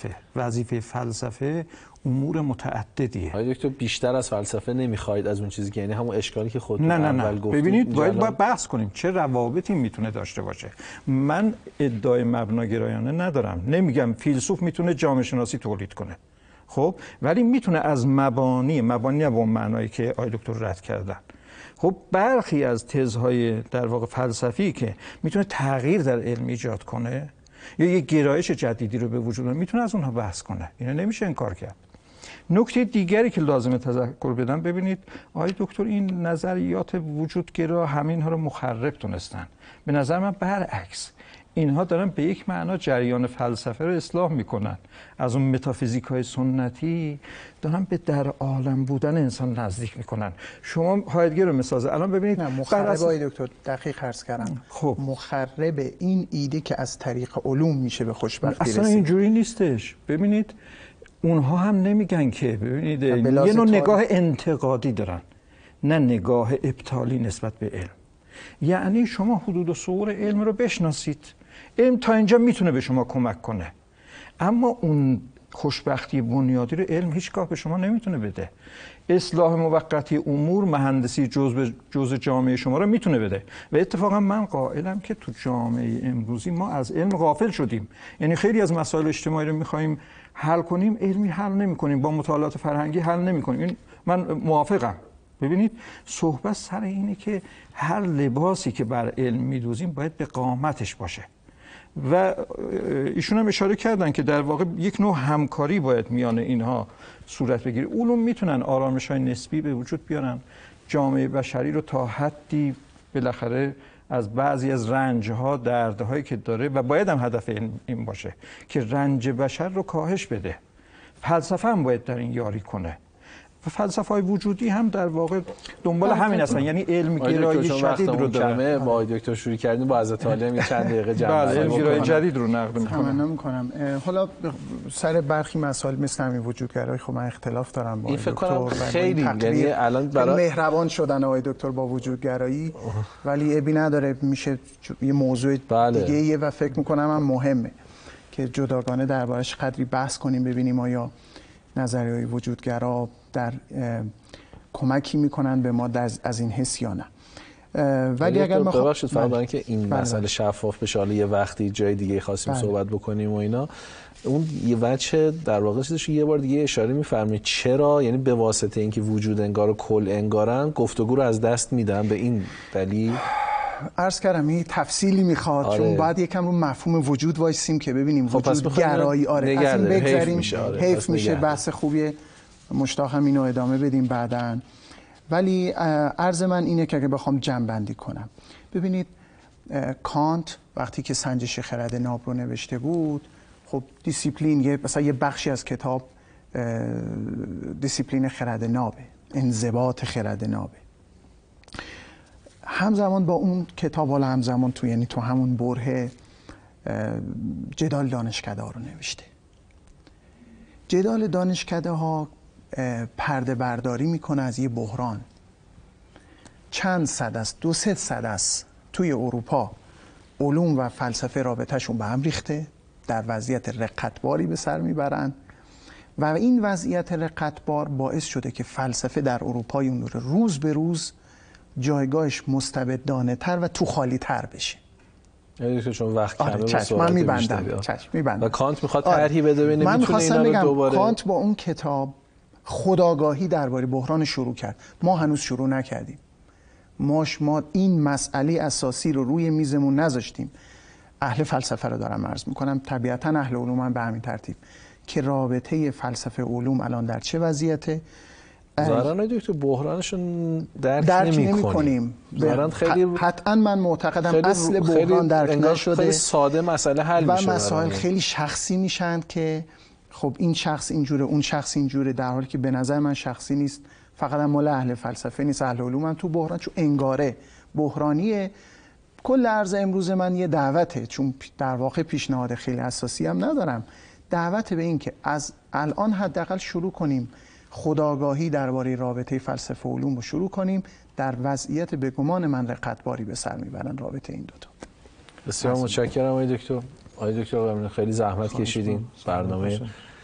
S4: فلسفه امور متعددیه.
S1: آقای دکتر بیشتر از فلسفه نمیخواید از اون چیزی که، یعنی همون اشکالی که خودتون اول گفتید؟
S4: ببینید، باید بحث کنیم چه روابطی میتونه داشته باشه. من ادعای مبناگرایانه ندارم، نمیگم فیلسوف میتونه جامعه شناسی تولید کنه، خب، ولی میتونه از مبانی به اون معنایی که آقای دکتر رد کردن. خب برخی از تزهای در واقع فلسفی که میتونه تغییر در علم ایجاد کنه یا یک گرایش جدیدی رو به وجود بیاره، میتونه از اونها بحث کنه. اینا نمیشه انکار کرد. نکته دیگری که لازمه تذکر بدم، ببینید آقای دکتر این نظریات وجودگرا همین ها رو مخرب دونستن. به نظر من برعکس، اینها دارن به یک معنا جریان فلسفه رو اصلاح میکنن. از اون متافیزیکای سنتی دارن به در عالم بودن انسان نزدیک میکنن. شما هایدگر رو مثال الان ببینید،
S5: مخرب آقای دکتر دقیق عرض کردم.
S4: خب
S5: مخرب این ایده که از طریق علوم میشه به خوشبختی رسید،
S4: اصلا اینجوری نیستش. ببینید اونها هم نمیگن که، ببینید یه نوع نگاه انتقادی دارن، نه نگاه ابطالی نسبت به علم. یعنی شما حدود و ثغور علم رو بشناسید، علم تا اینجا میتونه به شما کمک کنه، اما اون خوشبختی بنیادی رو علم هیچگاه به شما نمیتونه بده. اصلاح موقتی امور، مهندسی جزء جامعه شما رو میتونه بده. و اتفاقا من قائلم که تو جامعه امروزی ما از علم غافل شدیم. یعنی خیلی از مسائل اجتماعی رو میخوایم حل کنیم، علمی حل نمی‌کنیم، با مطالعات فرهنگی حل نمی‌کنیم. این من موافقم. ببینید، صحبت سر اینه که هر لباسی که بر علم می‌دوزیم باید به قامتش باشه. و ایشون هم اشاره کردن که در واقع یک نوع همکاری باید میان اینها صورت بگیره. علوم میتونن آرامش‌های نسبی به وجود بیارن، جامعه بشری رو تا حدی بالاخره از بعضی از رنج‌ها، دردهایی که داره، و باید هم هدف این باشه که رنج بشر رو کاهش بده. فلسفه هم باید در این یاری کنه. و فلسفه‌های وجودی هم در واقع دنبال همین هستن، یعنی علم گرایی شدید رو داره.
S1: با آقای دکتر شروع کردیم، با حضرت عالی هم چند دقیقه جمع
S4: بله، علم گرایی جدید رو نقد می‌کنم.
S5: تمنا می‌کنم. حالا سر برخی مسائل مثل همین وجودگرایی خب من اختلاف دارم با
S1: دکتر. خیلی یعنی الان
S5: برای مهربان شدن آقای دکتر با وجودگرایی، ولی ابی نداره، میشه یه موضوع دیگه‌ایه و فکر می‌کنم هم مهمه که جداگانه دربارش قدری بحث کنیم، ببینیم آیا نظریه‌های وجودگرا در کمکی میکنن به ما از این حس یا نه. ولی اگر ما
S1: ببخشید فقط برای اینکه این مسئله شفاف بشه، حالا یه وقتی جای دیگه خواستیم صحبت بکنیم و اینا، اون یه وجه در واقع چیزش یه بار دیگه اشاره می‌فرمایید چرا، یعنی به واسطه اینکه وجود انگار و کل انگارن گفتگو رو از دست میدن، به این دلیل
S5: عرض کردم این تفصیلی میخواد. چون باید یکم رو مفهوم وجود وایسیم که ببینیم وجود گرایی از این بگذاریم، حیف میشه بحث خوبیه، مشتاق هم اینو ادامه بدیم بعداً. ولی عرض من اینه که اگه بخوام جمع‌بندی کنم، ببینید کانت وقتی که سنجش خرد ناب رو نوشته بود، خب دیسیپلین مثلا یه بخشی از کتاب دیسیپلین خرد نابه، انضباط خرد نابه. همزمان با اون کتاب، حالا همزمان یعنی تو همون بره جدال دانشکده ها رو نوشته. جدال دانشکده ها پرده برداری میکنه از یه بحران. چند صد است، 200 صد است توی اروپا علوم و فلسفه رابطهشون به هم ریخته، در وضعیت رقتباری به سر میبرن و این وضعیت رقتبار باعث شده که فلسفه در اروپای اون دوره روز به روز جایگاهش مستبدانه تر و تو خالی تر بشه.
S1: یعنی چون وقت کمه
S5: من میبندم.
S1: و کانت میخواد طرحی بده ببینه
S5: من
S1: میتونه اینا رو دوباره.
S5: کانت با اون کتاب خودآگاهی درباره بحران شروع کرد. ما هنوز شروع نکردیم. ما این مسئله اساسی رو روی میزمون نذاشتیم. اهل فلسفه رو دارم عرض میکنم، طبیعتا اهل علوم هم به همین ترتیب، که رابطه فلسفه علوم الان در چه وضعیته.
S1: ظاهرا دکتر بحرانشون درک
S5: نمی‌کنیم.
S1: ظاهرا خیلی
S5: قطعا من معتقدم اصل بحران درک نشده،
S1: خیلی ساده مسئله حل میشه
S5: و مسائل خیلی شخصی میشن که خب این شخص اینجوره، اون شخص اینجوره، در حالی که به نظر من شخصی نیست، فقط مال اهل فلسفه نیست، اهل علوم هم تو بحران، چون انگاره بحرانیه. کل عرض امروز من یه دعوته، چون در واقع پیشنهاد خیلی اساسی هم ندارم، دعوت به این که از الان حداقل شروع کنیم خودآگاهی درباره رابطه فلسفه و علوم رو شروع کنیم. در وضعیت به گمان من رقتباری به سر میبرن رابطه این دوتا.
S1: بسیار متشکرم آقای دکتر. آقای دکتر خیلی زحمت کشیدین، برنامه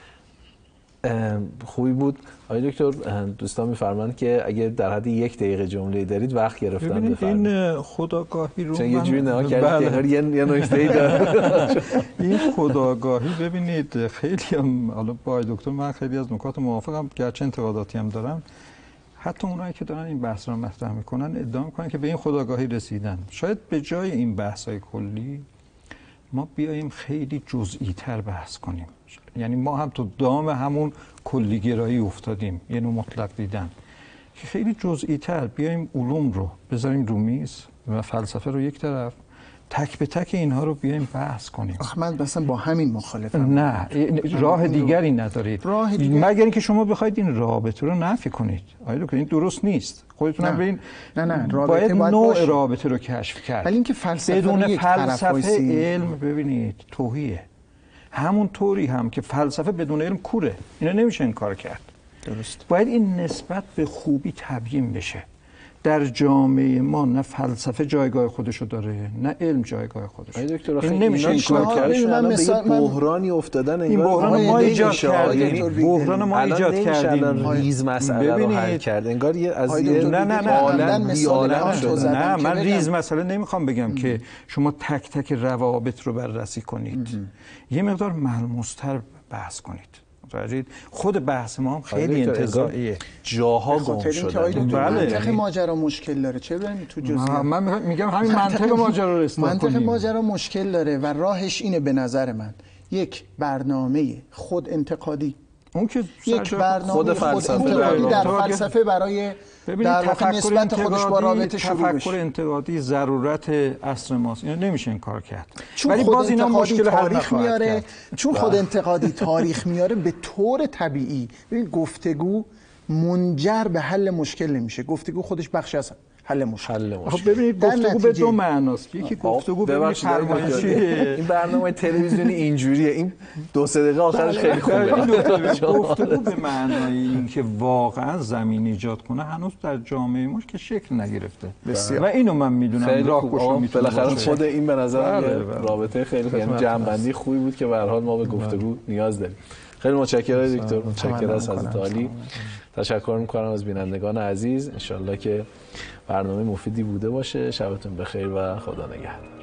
S1: خوبی بود. آقای دکتر دوستان میفرمایند که اگه در حد 1 دقیقه جمله دارید وقت گرفتن
S4: بفرمایید. این خودآگاهی رو
S1: یه جوری نگاه کردید یه نکته‌ای داره.
S4: این خودآگاهی ببینید خیلی هم، حالا با آقای دکتر من خیلی از نکات موافقم، گرچه انتقاداتی هم دارم. حتی اونایی که دارن این بحث رو مطرح میکنن ادعا میکنن که به این خودآگاهی رسیدن. شاید به جای این بحث‌های کلی ما بیاییم خیلی جزئی تر بحث کنیم. یعنی ما هم تو دام همون کلیگرایی افتادیم، یه نوع مطلق دیدن، که خیلی جزئی تر بیاییم علوم رو بذاریم رو میز و فلسفه رو یک طرف، تک به تک اینها رو بیایم بحث کنیم.
S5: من مثلا با همین مخالفم.
S4: نه، راه دیگری ندارید مگر اینکه شما بخواید این رابطه رو نفی کنید. آیا دکتر این درست نیست؟ خودتون هم ببین،
S5: نه
S4: باید نوع رابطه رو کشف کرد.
S5: ولی اینکه فلسفه
S4: بدون فلسفه علم ببینید توهیه. همون طوری هم که فلسفه بدون علم کوره، اینا نمیشه این کار کرد.
S5: درست.
S4: باید این نسبت به خوبی تبیین بشه. در جامعه ما نه فلسفه جایگاه خودشو داره، نه علم جایگاه خودشو.
S1: این نمیشه این کار کرد. من به بحرانی افتادن،
S4: این بحران ما ایجاد کردیم. بحران ما ایجاد کردیم.
S1: ریز مسئله رو حل کرد. انگار یه از
S4: نه من ریز مسئله نمیخوام بگم که شما تک تک روابط رو بررسی کنید. یه مقدار ملموس‌تر بحث کنید. خود بحث ما هم خیلی انتزاعیه،
S1: جاها گم شده.
S5: منطق ماجرا مشکل داره، چه بریم تو جزئیات.
S4: من میگم همین منطق ماجرا رو اصلاح کنیم.
S5: منطق ماجرا مشکل داره و راهش اینه به نظر من، یک برنامه خود انتقادی،
S4: اون که
S5: یک برنامه خود انتقادی در فلسفه برای در واقع نسبت خودش با رابطه شروع بشه.
S4: تفکر انتقادی ضرورت عصر ماست، اینو نمیشه انکار کرد.
S5: ولی باز اینا مشکل تاریخ میاره، چون خود انتقادی تاریخ میاره به طور طبیعی. ببین گفتگو منجر به حل مشکل نمیشه، گفتگو خودش بخشی از حل مشکل.
S4: خب ببینید گفتگو به دو معناست. یکی گفتگو ببینید فرمایشیه،
S1: این برنامه تلویزیونی اینجوریه، این 2-3 دقیقه آخرش خیلی خوبه.
S4: گفتگو به معنای اینکه واقعا زمین ایجاد کنه هنوز در جامعه ما که شکل نگرفته و اینو من میدونم راهگشا میتونه
S1: بالاخره خود این به نظر رابطه خیلی جنبندی خوبی بود که به هر حال ما به گفتگو نیاز داریم. خیلی متشکرم دکتر، متشکرم از حضرت عالی. تشکر میکنم از بینندگان عزیز. انشالله که برنامه مفیدی بوده باشه. شبتون بخیر و خدا نگهدار.